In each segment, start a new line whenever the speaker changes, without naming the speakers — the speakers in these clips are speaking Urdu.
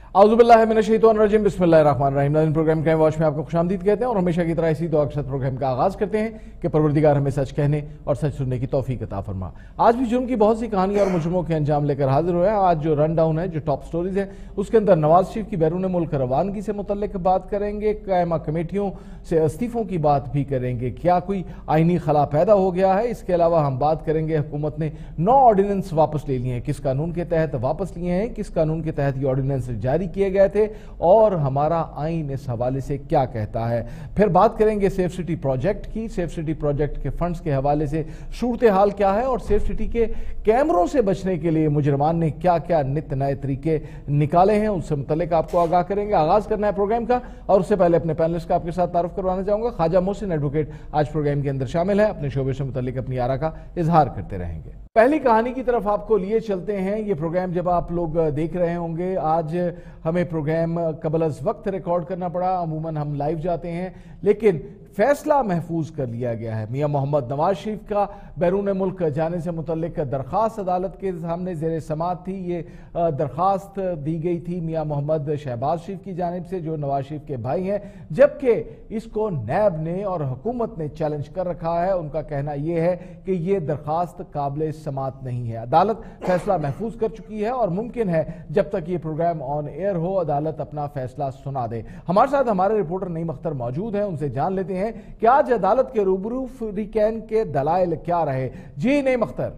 आउज़ुबिल्लाहि मिनश्शैतानिर्रजीम बिस्मिल्लाहिर्रहमानिर्रहीम। नाज़रीन, प्रोग्राम क्राइम वॉच में आपको खुशामदीद कहते हैं और हमेशा की तरह इसी दुआ के साथ प्रोग्राम का आगाज़ करते हैं कि परवरदिगार हमें सच कहने और सच सुनने की तौफीक अता फरमा। आज भी जुर्म की बहुत सी कहानियाँ और मुजरिमों के अंजाम लेकर हाजिर हुए हैं। आज जो रन डाउन है, जो टॉप स्टोरीज है, उसके अंदर नवाज शरीफ की बैरून मुल्क रवानगी से मुतल्लिक बात करेंगे, कायमा कमेटियों से इस्तीफों की बात भी करेंगे, क्या कोई आईनी खला पैदा हो गया है। इसके अलावा हम बात करेंगे हुकूमत ने 9 ऑर्डिनेंस वापस ले लिए हैं, किस कानून के तहत वापस लिए हैं, किस कानून के तहत ये ऑर्डिनेंस जारी किए गए थे और हमारा आइन इस हवाले से क्या कहता है। फिर बात करेंगे सेफ सिटी प्रोजेक्ट की, सेफ सिटी प्रोजेक्ट के फंड्स के हवाले से सूरत हाल क्या है और सेफ सिटी के कैमरों से बचने के लिए मुजरमान ने क्या क्या नित नए तरीके निकाले हैं, उससे मुतल्लिक आपको आगाह करेंगे। आगाज करना है प्रोग्राम का और उससे पहले अपने पैनलिस्ट का आपके साथ तारुफ करवाना चाहूंगा। ख्वाजा मोहसिन एडवोकेट आज प्रोग्राम के अंदर शामिल है, अपने शोबे से मुतल्लिक अपनी आरा का इजहार करते रहेंगे। पहली कहानी की तरफ आपको लिए चलते हैं। ये प्रोग्राम जब आप लोग देख रहे होंगे, आज हमें प्रोग्राम कबल अज़ वक्त रिकॉर्ड करना पड़ा। अमूमन हम लाइव जाते हैं, लेकिन फैसला महफूज कर लिया गया है। मियां मोहम्मद नवाज शरीफ का बैरून मुल्क जाने से मुतल्लिक दरख्वास्त अदालत के सामने ज़ेर समाअत थी। ये दरख्वास्त दी गई थी मियां मोहम्मद शहबाज शरीफ की जानिब से, जो नवाज शरीफ के भाई हैं, जबकि इसको नैब ने और हुकूमत ने चैलेंज कर रखा है। उनका कहना यह है कि ये दरख्वास्त काबिल समाअत नहीं है। अदालत फैसला महफूज कर चुकी है और मुमकिन है जब तक ये प्रोग्राम ऑन एयर हो अदालत अपना फैसला सुना दे। हमारे साथ हमारे रिपोर्टर नईम अख्तर मौजूद हैं, उनसे जान लेते हैं कि आज अदालत के रूबरू फ्रीकैन के दलाइल क्या रहे। जी नईम अख्तर।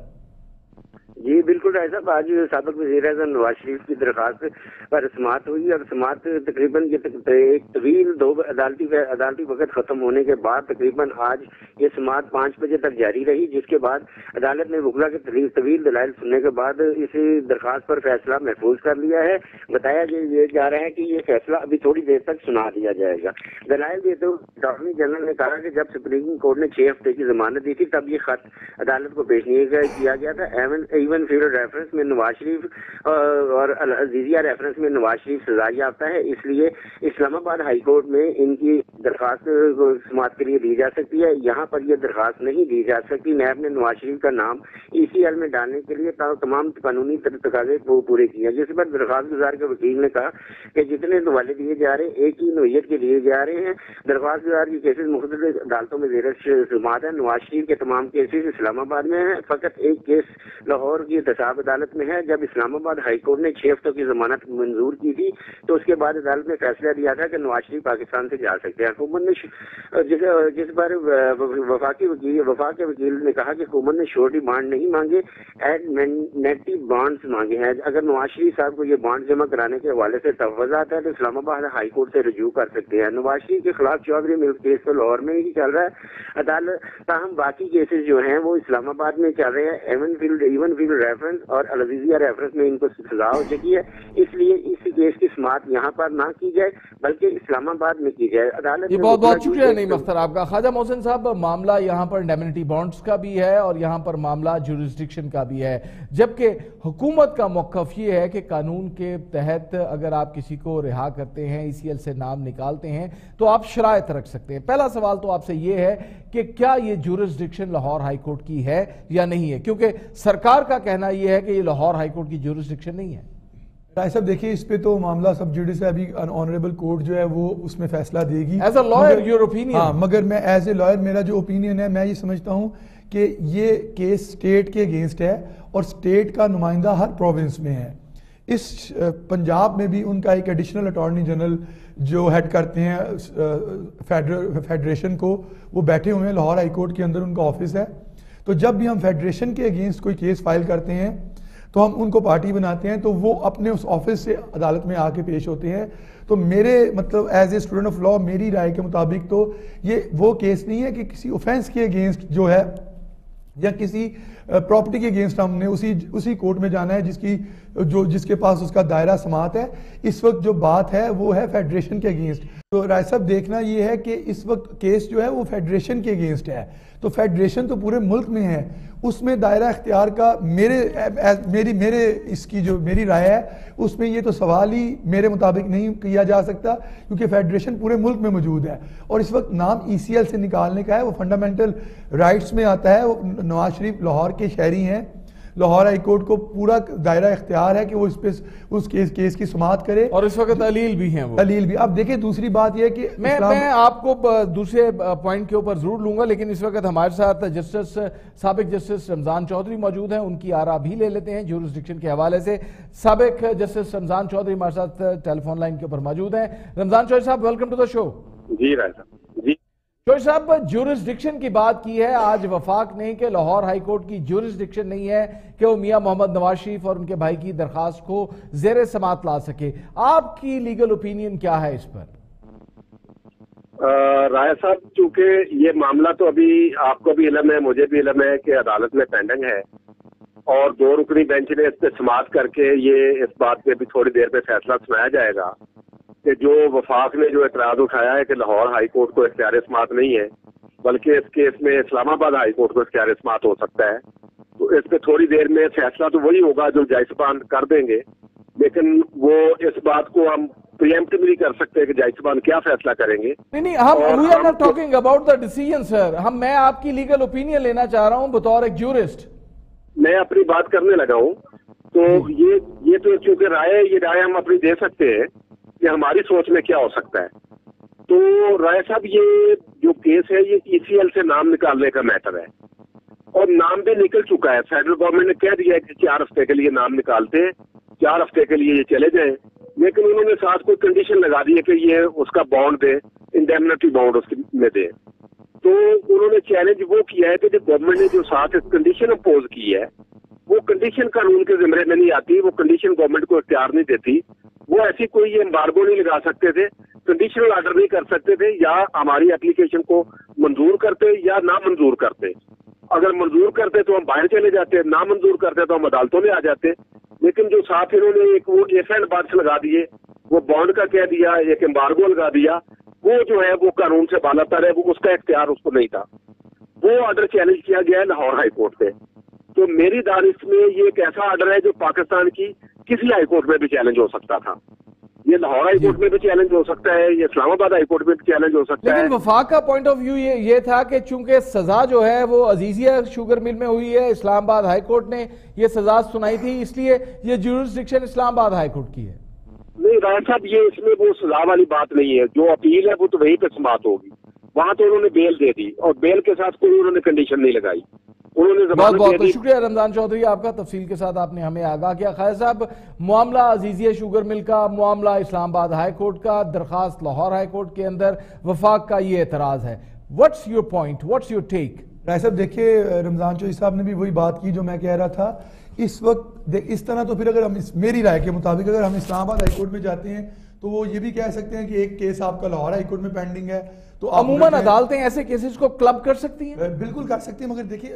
जी बिल्कुल राय साहब, आज साबिक वज़ीर-ए-आज़म नवाज शरीफ की दरख्वास्त पर समाअत हुई और समाअत तकरीबन एक तवील दो अदालती वक्त खत्म होने के बाद तकरीबन आज ये समाअत 5 बजे तक जारी रही, जिसके बाद अदालत ने वकला के तवील दलाइल सुनने के बाद इस दरख्वास्त पर फैसला महफूज कर लिया है। बताया जा रहा है कि ये फैसला अभी थोड़ी देर तक सुना दिया जाएगा। दलाइल देते हुए अटॉर्नी जनरल ने कहा कि जब सुप्रीम कोर्ट ने 6 हफ्ते की जमानत दी थी तब ये खत अदालत को पेश नहीं किया गया था। इवन फील्ड रेफरेंस में नवाज शरीफ और अजीजिया रेफरेंस में नवाज शरीफ सजा याफ्ता है, इसलिए इस्लामाबाद हाई कोर्ट में इनकी दरख्वास्त समाअत के लिए दी जा सकती है। यहाँ पर यह दरख्वास्त नहीं दी जा सकती। नैब ने नवाज शरीफ का नाम ECL में डालने के लिए तमाम कानूनी तकाज़े पूरे किए, जिस पर दरख्वास्त गुजार के वकील ने कहा कि जितने हवाले दिए जा रहे हैं एक ही नोयत के लिए जा रहे हैं। दरख्वास्त गुजार की केसेज मुख्तलिफ अदालतों में ज़ेर समाअत है। नवाज शरीफ के तमाम केसेज इस्लामाबाद में है, फकत एक केस लाहौर की एहतसाब अदालत में है। जब इस्लामाबाद हाई कोर्ट ने 6 हफ्तों की जमानत मंजूर की थी तो उसके बाद अदालत ने फैसला दिया था कि नवाज शरीफ पाकिस्तान से जा सकते हैं। हुकूमत ने जिस पर वफा के वकील ने कहा कि हुकूमत ने श्योरिटी बॉन्ड नहीं मांगे, एडमिनेटिव बॉन्ड्स मांगे हैं। अगर नवाज शरीफ साहब को ये बॉन्ड जमा कराने के हवाले से तफवीज़ आता है तो इस्लामाबाद हाई कोर्ट से रजू कर सकते हैं। नवाज शरीफ के खिलाफ चौधरी मिल्क केस तो लाहौर में ही चल रहा है अदालत, ताहम बाकी केसेज जो हैं वो इस्लामाबाद में चल रहे हैं। इवन फील्ड रेफरेंस और अजीजिया रेफरेंस में इनको सजा हो चुकी है, इसलिए इस केस की समाअत यहाँ पर ना की जाए बल्कि इस्लामाबाद में की जाए। अदालत
ये बहुत शुक्रिया नईम अख्तर आपका। ख्वाजा मोहसिन साहब, मामला यहाँ पर इंडेमनिटी बॉन्ड्स का भी है और यहाँ पर मामला जुरिस्डिक्शन का भी है, जबकि हुकूमत का मौक़िफ़ ये है कि कानून के तहत अगर आप किसी को रिहा करते हैं, ECL से नाम निकालते हैं तो आप शराइत रख सकते हैं। पहला सवाल तो आपसे ये है कि क्या ये जुरिस्डिक्शन लाहौर हाई कोर्ट की है या नहीं है, क्योंकि सरकार का कहना यह है कि ये लाहौर हाई कोर्ट की जुरिस्डिक्शन नहीं है।
राय साहब देखिए, इस पे तो मामला सब जुडिस है, अभी ऑनरेबल कोर्ट जो है वो उसमें फैसला देगी।
As a lawyer your opinion?
हाँ, मगर मैं एज ए लॉयर मेरा जो ओपिनियन है, मैं ये समझता हूँ कि ये केस स्टेट के अगेंस्ट है और स्टेट का नुमाइंदा हर प्रोविंस में है। इस पंजाब में भी उनका एक एडिशनल अटॉर्नी जनरल जो हेड करते हैं फेडरेशन को, वो बैठे हुए हैं लाहौर हाई कोर्ट के अंदर, उनका ऑफिस है। तो जब भी हम फेडरेशन के अगेंस्ट कोई केस फाइल करते हैं तो हम उनको पार्टी बनाते हैं, तो वो अपने उस ऑफिस से अदालत में आके पेश होते हैं। तो मेरे मतलब as a student of law मेरी राय के मुताबिक तो ये वो केस नहीं है कि किसी ऑफेंस के अगेंस्ट जो है या किसी प्रॉपर्टी के अगेंस्ट हमने उसी कोर्ट में जाना है जिसके पास उसका दायरा समाअत है। इस वक्त जो बात है वो है फेडरेशन के अगेंस्ट। तो राय साहब देखना ये है कि इस वक्त केस जो है वो फेडरेशन के अगेंस्ट है, तो फेडरेशन तो पूरे मुल्क में है, उसमें दायरा इख्तियार का मेरी राय है उसमें ये तो सवाल ही मेरे मुताबिक नहीं किया जा सकता, क्योंकि फेडरेशन पूरे मुल्क में मौजूद है और इस वक्त नाम ECL से निकालने का है, वो फंडामेंटल राइट्स में आता है। वो नवाज शरीफ लाहौर के शहरी हैं, لاہور ہائی کورٹ کو پورا دائرہ اختیار ہے کہ وہ اس کیس کی سماعت کرے،
اور اس وقت علیل بھی ہیں وہ
علیل بھی۔ اب دیکھیں دوسری بات یہ کہ
میں آپ کو دوسرے پوائنٹ کے اوپر ضرور لوں گا، لیکن اس وقت ہمارے ساتھ سابق جسٹس رمضان چودھری موجود ہیں، ان کی آراء بھی لے لیتے ہیں جورسڈکشن کے حوالے سے۔ سابق جسٹس رمضان چودھری ہمارے ساتھ ٹیلی فون لائن کے اوپر موجود ہیں۔ رمضان چودھری صاحب، ویلکم ٹو دا شو۔
جی رائے صاحب، جی
چودھری صاحب، جورسڈکشن کی بات کی ہے آج وفاق نے کہ لاہور ہائی کورٹ کی جورسڈکشن نہیں ہے کہ وہ میاں محمد نواز شریف اور ان کے بھائی کی درخواست کو زیر سماعت لا سکے۔ آپ کی لیگل اوپینین کیا ہے اس پر؟
رائے صاحب، چونکہ یہ معاملہ تو ابھی آپ کو بھی علم ہے، مجھے بھی علم ہے کہ عدالت میں پینڈنگ ہے، اور 2 رکنی بینچ نے اس پہ سماعت کر کے یہ اس بات پہ بھی تھوڑی دیر پہ فیصلہ سنایا جائے گا کہ جو وفاق نے جو اعتراض اٹھایا ہے کہ لاہور ہائی کورٹ کو اختیار سماعت نہیں ہے، بلکہ اس کیس میں اسلام آباد ہائی کورٹ کو اختیار سماعت ہو سکتا ہے، تو اس پہ تھوڑی دیر میں فیصلہ تو وہی ہوگا جو جج صاحبان کر دیں گے، لیکن وہ اس بات کو ہم پریمپٹیولی کر سکتے ہیں کہ جج صاحبان کیا فیصلہ کریں گے۔
نہیں، we are not talking about the decision sir، میں آپ کی لیگل اوپینین لینا چاہ رہا ہوں بطور ایک جورسٹ۔
میں اپنی بات کرنے لگا ہوں، تو یہ تو چونکہ یہ رائے ہم اپنی دے سکتے ہیں کہ ہماری سوچ میں کیا ہو سکتا ہے۔ تو رائے صاحب، یہ جو کیس ہے یہ ECL سے نام نکالنے کا میٹر ہے، اور نام بھی نکل چکا ہے۔ فیڈرل گورنمنٹ نے کہہ دیا ہے کہ 4 ہفتے کے لیے نام نکالتے ہیں، 4 ہفتے کے لیے یہ چلے جائیں، لیکن انہوں نے ساتھ کوئی کنڈیشن لگا دی ہے کہ یہ اس کا بانڈ دے، انڈیمنٹی بانڈ اس میں دے۔ تو انہوں نے چیلنج وہ کیا ہے کہ جو گورنمنٹ نے جو ساتھ کنڈیشن امپوز کی ہے، وہ کنڈیشن قانون کے زمرے میں نہیں آتی، وہ کنڈیشن گورنمنٹ کو اختیار نہیں دیتی، وہ ایسی کوئی ایمبارگو نہیں لگا سکتے تھے، کنڈیشنل آرڈر نہیں کر سکتے تھے، یا ہماری اپلیکیشن کو منظور کرتے یا نہ منظور کرتے۔ اگر منظور کرتے تو ہم باہر چلے جاتے، نہ منظور کرتے تو ہم عدالتوں میں آ جاتے، لیکن جو ساتھ انہوں نے ایک وہ ایف اینڈ بارس لگا دیے، وہ بانڈ کا کہہ دیا، ایک ایمبارگو لگا دیا، وہ جو ہے وہ قانون سے بالا تر ہے، وہ اس کا اختیار اس کو نہیں تھا۔ وہ آرڈر چیلنج کیا گیا ہے لاہور ہائی کورٹ پہ۔ تو میری دانش میں یہ ایک ایسا آرڈر ہے جو پاکستان کی کسی ہائی کورٹ میں بھی چیلنج ہو سکتا تھا۔ یہ لاہور ہائی کورٹ میں بھی چیلنج ہو سکتا ہے، یہ اسلام آباد ہائی کورٹ میں بھی چیلنج ہو سکتا ہے۔
لیکن وفاق کا پوائنٹ آف ویو یہ تھا کہ چونکہ سزا جو ہے وہ عزیزیہ شوگر مل میں ہوئی ہے، اسلام آباد ہائی کورٹ نے یہ سزا سنائی تھی، اس لیے یہ جورسڈکشن اسلام آباد ہائی کورٹ کی ہے۔
نہیں رائے صاحب، یہ اس میں وہ سزا والی بات نہیں ہے، جو اپیل ہے وہ تو وہیں پہ سماعت ہوگی، وہاں تو انہوں نے بیل دے دی، اور بیل کے ساتھ کوئی انہوں نے کنڈیشن نہیں لگائی، انہوں نے
بہت بہت شکریہ رمضان چودھری آپ کا، تفصیل کے ساتھ آپ نے ہمیں آگاہ کیا۔ خیر صاحب، معاملہ عزیزیہ شوگر مل کا، معاملہ اسلام آباد ہائی کورٹ کا، درخواست لاہور ہائی کورٹ کے اندر، وفاق کا یہ اعتراض ہے۔ What's your point? What's your take?
رائے صاحب دیکھیے، رمضان چودھری صاحب نے بھی وہی بات کی جو میں کہہ رہا تھا۔ اس وقت اس طرح تو پھر اگر ہم میری رائے کے مطابق اگر ہم اسلام آباد ہائی کورٹ میں جاتے ہیں تو وہ یہ بھی کہہ سکتے ہیں کہ ایک کیس آپ کا لاہور ہائی کورٹ میں پینڈنگ ہے، تو
عموماً عدالتیں ایسے کیسز کو کلب کر سکتی ہیں؟
بالکل کر سکتی ہیں، مگر دیکھیے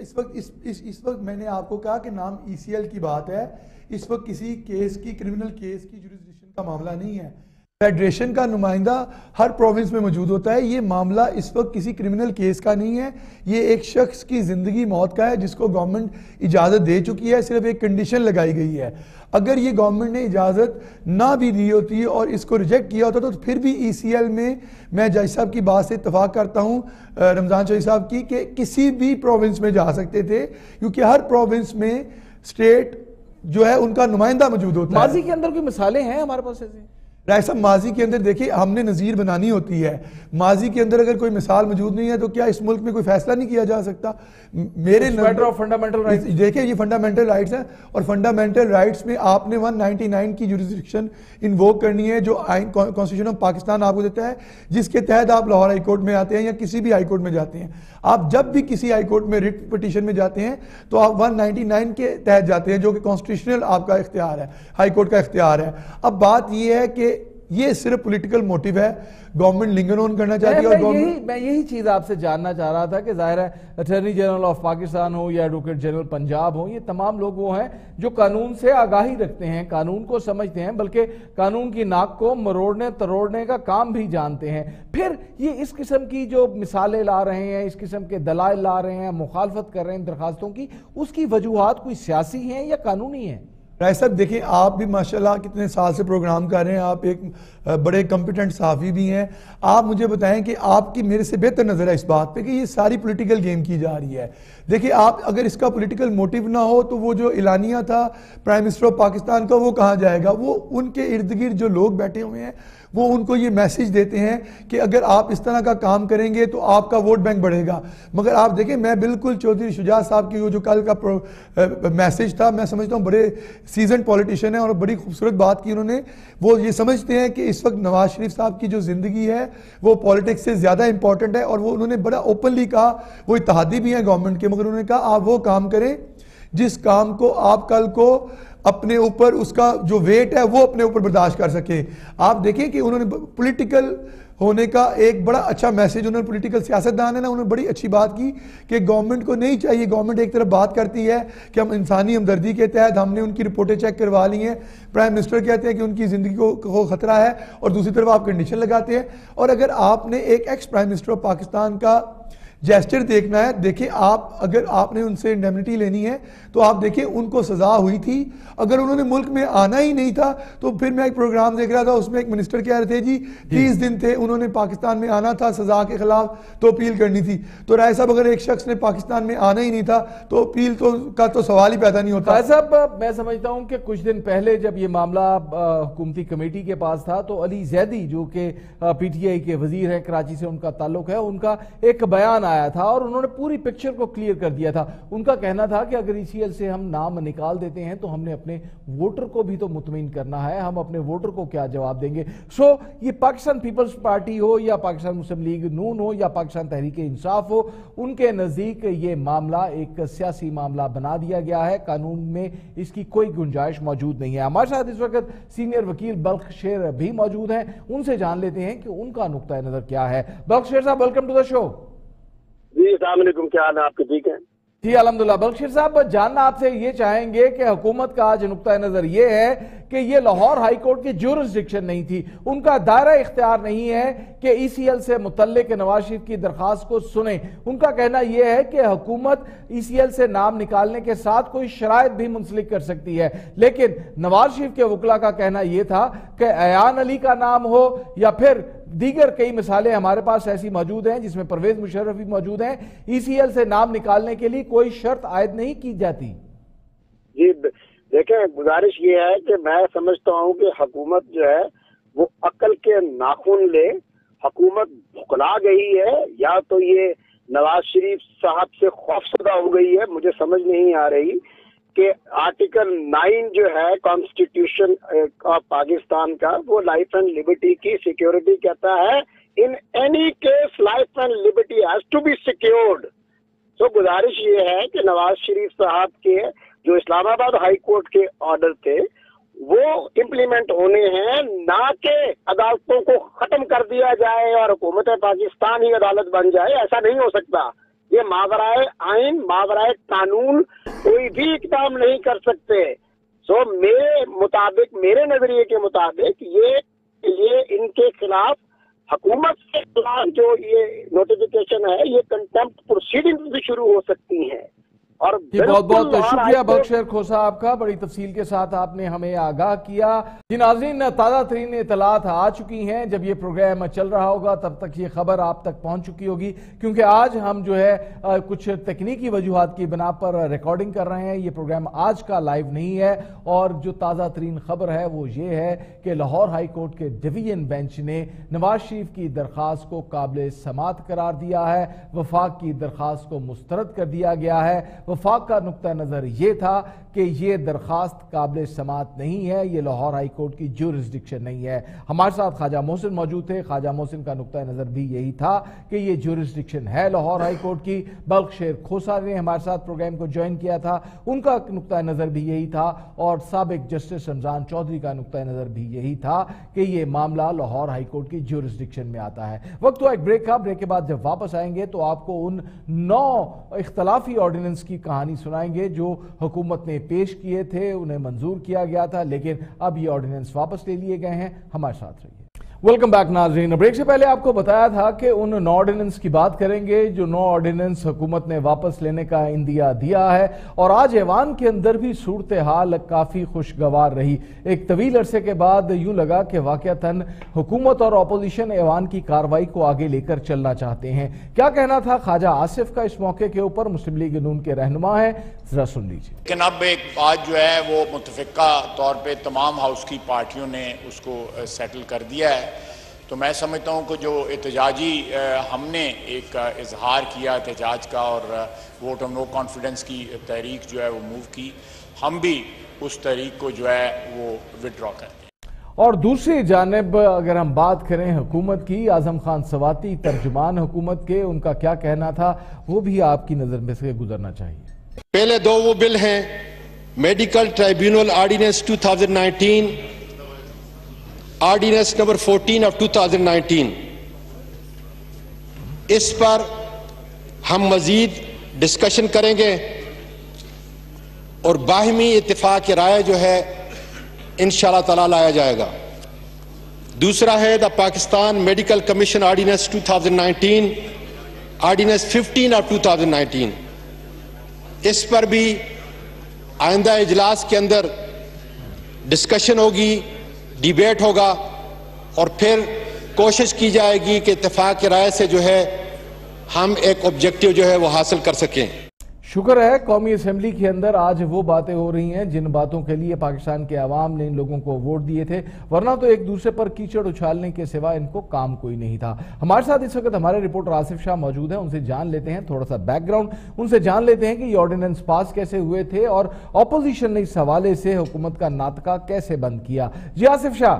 اس وقت میں نے آپ کو کہا کہ نام ECL کی بات ہے، اس وقت کسی کیس کی کرمنل کیس کی جورسڈکشن کا معاملہ نہیں ہے۔ فیڈریشن کا نمائندہ ہر پروونس میں موجود ہوتا ہے، یہ معاملہ اس وقت کسی کرمنل کیس کا نہیں ہے، یہ ایک شخص کی زندگی موت کا ہے جس کو گورنمنٹ اجازت دے چکی ہے، صرف ایک کنڈیشن لگائی گئی ہے۔ اگر یہ گورنمنٹ نے اجازت نہ بھی دی ہوتی اور اس کو ریجیکٹ کیا ہوتا تو پھر بھی ECL میں جج صاحب کی بات سے اتفاق کرتا ہوں رمضان چودھری صاحب کی، کہ کسی بھی پروونس میں جا سکتے تھے، کیونکہ ہر پروونس میں اسٹیٹ جو ہے ان کا نمائندہ موجود ہوتا ہے۔
ماضی کے اندر کوئی مثالیں ہیں ہمارے پاس ایسے؟
رائے صاحب، ماضی کے اندر دیکھیں ہم نے نظیر بنانی ہوتی ہے، ماضی کے اندر اگر کوئی مثال موجود نہیں ہے تو کیا اس ملک میں کوئی فیصلہ نہیں کیا جا سکتا؟ میرے دیکھیں یہ فنڈامنٹل رائٹس ہیں، اور فنڈامنٹل رائٹس میں آپ نے 199 کی جورسڈکشن انووک کرنی ہے جو آئین کانسٹیٹیوشن آف پاکستان آپ کو دیتا ہے، جس کے تحت آپ لاہور ہائی کورٹ میں آتے ہیں یا کسی بھی ہائی کورٹ میں جاتے ہیں۔ آپ جب بھی کسی ہائی کورٹ میں ریٹ پٹیشن میں جاتے ہیں تو آپ 199 کے تحت جاتے ہیں، جو کہ کانسٹیٹیوشنل آپ کا اختیار ہے، ہائی کورٹ کا اختیار ہے۔ اب بات یہ ہے کہ یہ صرف پولیٹیکل موٹیو ہے، گورنمنٹ لنگر آن کرنا چاہتی ہے، اور
میں یہی چیز آپ سے جاننا چاہ رہا تھا کہ ظاہر ہے اٹارنی جنرل آف پاکستان ہو یا ایڈوکیٹ جنرل پنجاب ہو، یہ تمام لوگ وہ ہیں جو قانون سے آگاہی رکھتے ہیں، قانون کو سمجھتے ہیں، بلکہ قانون کی ناک کو مروڑنے تروڑنے کا کام بھی جانتے ہیں۔ پھر یہ اس قسم کی جو مثالیں لا رہے ہیں، اس قسم کے دلائل لا رہے ہیں، مخالفت کر رہے ہیں درخواستوں کی، اس کی وجوہات کوئی سیاسی ہیں یا قانونی ہیں؟
رائے صاحب دیکھیں، آپ بھی ماشاءاللہ کتنے سال سے پروگرام کر رہے ہیں، آپ ایک بڑے کمپیٹنٹ صحافی بھی ہیں. آپ مجھے بتائیں کہ آپ کی میرے سے بہتر نظر ہے اس بات پہ کہ یہ ساری پولیٹیکل گیم کی جا رہی ہے. دیکھیں آپ اگر اس کا پولیٹیکل موٹیو نہ ہو تو وہ جو اعلانیہ تھا پرائم منسٹر آف پاکستان کا وہ کہاں جائے گا؟ وہ ان کے ارد گرد جو لوگ بیٹھے ہوئے ہیں وہ ان کو یہ میسیج دیتے ہیں کہ اگر آپ اس طرح کا کام کریں گے تو آپ کا ووٹ بینک بڑھے گا. مگر آپ دیکھیں میں بالکل چودھری شجاعت صاحب کی وہ جو کل کا میسیج تھا میں سمجھتا ہوں بڑے سیزنڈ پولیٹیشین ہیں اور بڑی خوبصورت بات کی انہوں نے. وہ یہ سمجھتے ہیں کہ اس وقت نواز شریف صاحب کی جو زندگی ہے وہ پالیٹکس سے زیادہ امپورٹنٹ ہے اور وہ انہوں نے بڑا اوپنلی کہا. وہ اتحادی بھی ہیں گورنمنٹ کے مگر انہوں نے کہا آپ وہ کام کریں جس کام کو آپ کل کو اپنے اوپر اس کا جو ویٹ ہے وہ اپنے اوپر برداشت کر سکے. آپ دیکھیں کہ انہوں نے پولیٹیکل ہونے کا ایک بڑا اچھا میسیج انہوں نے پولیٹیکل سیاستدان ہے نا انہوں نے بڑی اچھی بات کی کہ گورنمنٹ کو نہیں چاہیے. گورنمنٹ ایک طرف بات کرتی ہے کہ ہم انسانی ہمدردی کے تحت ہم نے ان کی رپورٹیں چیک کروا لی ہیں, پرائم منسٹر کہتے ہیں کہ ان کی زندگی کو خطرہ ہے اور دوسری طرف آپ کنڈیشن لگاتے ہیں. اور اگر آپ نے ایک ex prime minister of Pakistan کا جیسچر دیکھنا ہے, دیکھیں آپ اگر آپ نے ان سے انڈیمنٹی لینی ہے تو آپ دیکھیں ان کو سزا ہوئی تھی. اگر انہوں نے ملک میں آنا ہی نہیں تھا تو پھر میں ایک پروگرام دیکھ رہا تھا اس میں ایک منسٹر کہہ رہے تھے جی 30 دن تھے انہوں نے پاکستان میں آنا تھا سزا کے خلاف تو اپیل کرنی تھی. تو رائے صاحب اگر ایک شخص نے پاکستان میں آنا ہی نہیں تھا تو اپیل کا تو سوال ہی پیدا نہیں ہوتا.
رائے صاحب میں سمجھتا ہوں کہ کچھ دن پہلے جب یہ معاملہ حکومتی کمیٹی کے پاس تھا تو علی زیدی جو کہ پی ٹی آئی کے وزیر ہیں, کراچی سے ان کا تعلق ہے, ان کا ایک بیان آیا تھا اور انہوں نے پوری پکچر کو کلیئر کر دیا تھا. ان کا کہنا تھا کہ اگر ای سی ایل سے ہم نام نکال دیتے ہیں تو ہم نے اپنے ووٹر کو بھی تو مطمئن کرنا ہے, ہم اپنے ووٹر کو کیا جواب دیں گے. سو یہ پاکستان پیپلز پارٹی ہو یا پاکستان مسلم لیگ نون ہو یا پاکستان تحریک انصاف ہو, ان کے نزدیک یہ معاملہ ایک سیاسی معاملہ بنا دیا گیا ہے, قانون میں اس کی کوئی گنجائش موجود نہیں ہے. ہمارے ساتھ اس وقت سینئر وکیل بلخ شیر بھی موجود ہیں, ان سے جان لیتے ہیں کہ ان کا نقطہ نظر کیا ہے. بلخ شیر صاحب ویلکم ٹو دا شو.
جی السلام علیکم, کیا حال ہے آپ کے؟ ٹھیک ہے
جی الحمدللہ. بلخیر صاحب جاننا آپ سے یہ چاہیں گے کہ حکومت کا آج نقطہ نظر یہ ہے کہ یہ لاہور ہائی کورٹ کی جورسڈکشن نہیں تھی, ان کا دائرہ اختیار نہیں ہے کہ ای سی ایل سے متعلق نواز شریف کی درخواست کو سنیں. ان کا کہنا یہ ہے کہ حکومت ای سی ایل سے نام نکالنے کے ساتھ کوئی شرائط بھی منسلک کر سکتی ہے, لیکن نواز شریف کے وکلا کا کہنا یہ تھا کہ ایان علی کا نام ہو یا پھر دیگر کئی مثالیں ہمارے پاس ایسی موجود ہیں جس میں پرویز مشرف بھی موجود ہیں, ای سی ایل سے نام نکالنے کے لیے کوئی شرط عائد نہیں کی جاتی.
جی دیکھیں, گزارش یہ ہے کہ میں سمجھتا ہوں کہ حکومت جو ہے وہ عقل کے ناخن لے. حکومت بھکلا گئی ہے یا تو یہ نواز شریف صاحب سے خوفزدہ ہو گئی ہے, مجھے سمجھ نہیں آ رہی کہ آرٹیکل 9 جو ہے کانسٹیٹیوشن آف پاکستان کا وہ لائف اینڈ لبرٹی کی سیکیورٹی کہتا ہے. In any case life and liberty has to be secured. تو گزارش یہ ہے کہ نواز شریف صاحب کے جو اسلام آباد ہائی کورٹ کے آرڈر تھے وہ امپلیمنٹ ہونے ہیں, نہ کہ عدالتوں کو ختم کر دیا جائے اور حکومت پاکستان ہی عدالت بن جائے. ایسا نہیں ہو سکتا. یہ ماورائے آئین ماورائے قانون کوئی بھی اقدام نہیں کر سکتے. سو میرے نظریے کے مطابق یہ ان کے خلاف حکومت کے خلاف جو یہ نوٹیفیکیشن ہے یہ کنٹمپٹ پروسیڈنگ بھی شروع ہو سکتی ہیں. اور
بہت بہت شکریہ بلخ شیر کھوسا آپ کا, بڑی تفصیل کے ساتھ آپ نے ہمیں آگاہ کیا. جی ناظرین, تازہ ترین اطلاعات آ چکی ہیں, جب یہ پروگرام چل رہا ہوگا تب تک یہ خبر آپ تک پہنچ چکی ہوگی, کیونکہ آج ہم جو ہے کچھ تکنیکی وجوہات کی بنا پر ریکارڈنگ کر رہے ہیں. یہ پروگرام آج کا لائیو نہیں ہے اور جو تازہ ترین خبر ہے وہ یہ ہے کہ لاہور ہائی کورٹ کے ڈویژن بینچ نے نواز شریف کی درخواست کو قابل سماعت قرار دیا ہے. وفاق کی درخواست کو مسترد کر دیا گیا ہے. وفاق کا نقطہ نظر یہ تھا کہ یہ درخواست قابل سماعت نہیں ہے, یہ لاہور ہائی کورٹ کی جورسڈکشن نہیں ہے. ہمارے ساتھ خواجہ محسن موجود تھے, خواجہ محسن کا نقطہ نظر بھی یہی تھا کہ یہ جورسڈکشن ہے لاہور ہائی کورٹ کی. بلخ شیر کھوسا نے ہمارے ساتھ پروگرام کو جوائن کیا تھا, ان کا نقطہ نظر بھی یہی تھا, اور سابق جسٹس رمضان چودھری کا نقطہ نظر بھی یہی تھا کہ یہ معاملہ لاہور ہائی کورٹ کی جورسڈکشن میں آتا ہے. وقت ہوا ایک بریک کا, بریک کے بعد جب واپس آئیں گے تو آپ کو ان 9 اختلافی آرڈیننس کی کہانی سنائیں گے جو حکومت نے پیش کیے تھے, انہیں منظور کیا گیا تھا لیکن اب یہ آرڈیننس واپس لے لیے گئے ہیں. ہمارے ساتھ رہیے. वेलकम बैक नाज़रीन। ब्रेक से पहले आपको बताया था कि उन 9 ऑर्डिनेंस की बात करेंगे जो 9 ऑर्डिनेंस हुकूमत ने वापस लेने का इंदिया दिया है, और आज ऐवान के अंदर भी सूरत हाल काफ़ी खुशगवार रही। एक तवील अरसे के बाद यूं लगा कि वाक़अतन हुकूमत और अपोजिशन ऐवान की कार्रवाई को आगे लेकर चलना चाहते हैं। क्या कहना था ख्वाजा आसिफ का इस मौके के ऊपर? मुस्लिम लीग नून के रहनुमा है, जरा सुन लीजिए।
लेकिन अब एक बात जो है वो मुतफ़िक़ा तौर पे तमाम हाउस की पार्टियों ने उसको सेटल कर दिया है, तो मैं समझता हूँ कि जो एहतजाजी हमने एक इजहार किया एहतजाज का और वोट ऑफ नो कॉन्फिडेंस की तहरीक जो है वो मूव की, हम भी उस तहरीक को जो है वो विड्रॉ करते हैं।
और दूसरी जानिब अगर हम बात करें हुकूमत की, आजम खान सवाती तर्जुमान हुकूमत के, उनका क्या कहना था वो भी आपकी नज़र में से गुजरना चाहिए।
पहले दो वो बिल हैं, medical tribunal ordinance 2019, ordinance number 14 of 2019। इस पर हम मजीद डिस्कशन करेंगे और बाहमी इत्तेफाक राय जो है इंशाअल्लाह ताला लाया जाएगा। दूसरा है the Pakistan medical commission ordinance 2019, ordinance 15 of 2019। इस पर भी आइंदा इजलास के अंदर डिस्कशन होगी, डिबेट होगा और फिर कोशिश की जाएगी कि इत्तेफाक की राय से जो है हम एक ऑब्जेक्टिव जो है वो हासिल कर सकें।
शुक्र है कौमी असम्बली के अंदर आज वो बातें हो रही हैं जिन बातों के लिए पाकिस्तान के अवाम ने इन लोगों को वोट दिए थे, वरना तो एक दूसरे पर कीचड़ उछालने के सिवा इनको काम कोई नहीं था। हमारे साथ इस वक्त हमारे रिपोर्टर आसिफ शाह मौजूद हैं, उनसे जान लेते हैं थोड़ा सा बैकग्राउंड, उनसे जान लेते हैं कि ये ऑर्डिनेंस पास कैसे हुए थे और अपोजिशन ने इस हवाले से हुकूमत का नाटका कैसे बंद किया। जी आसिफ शाह।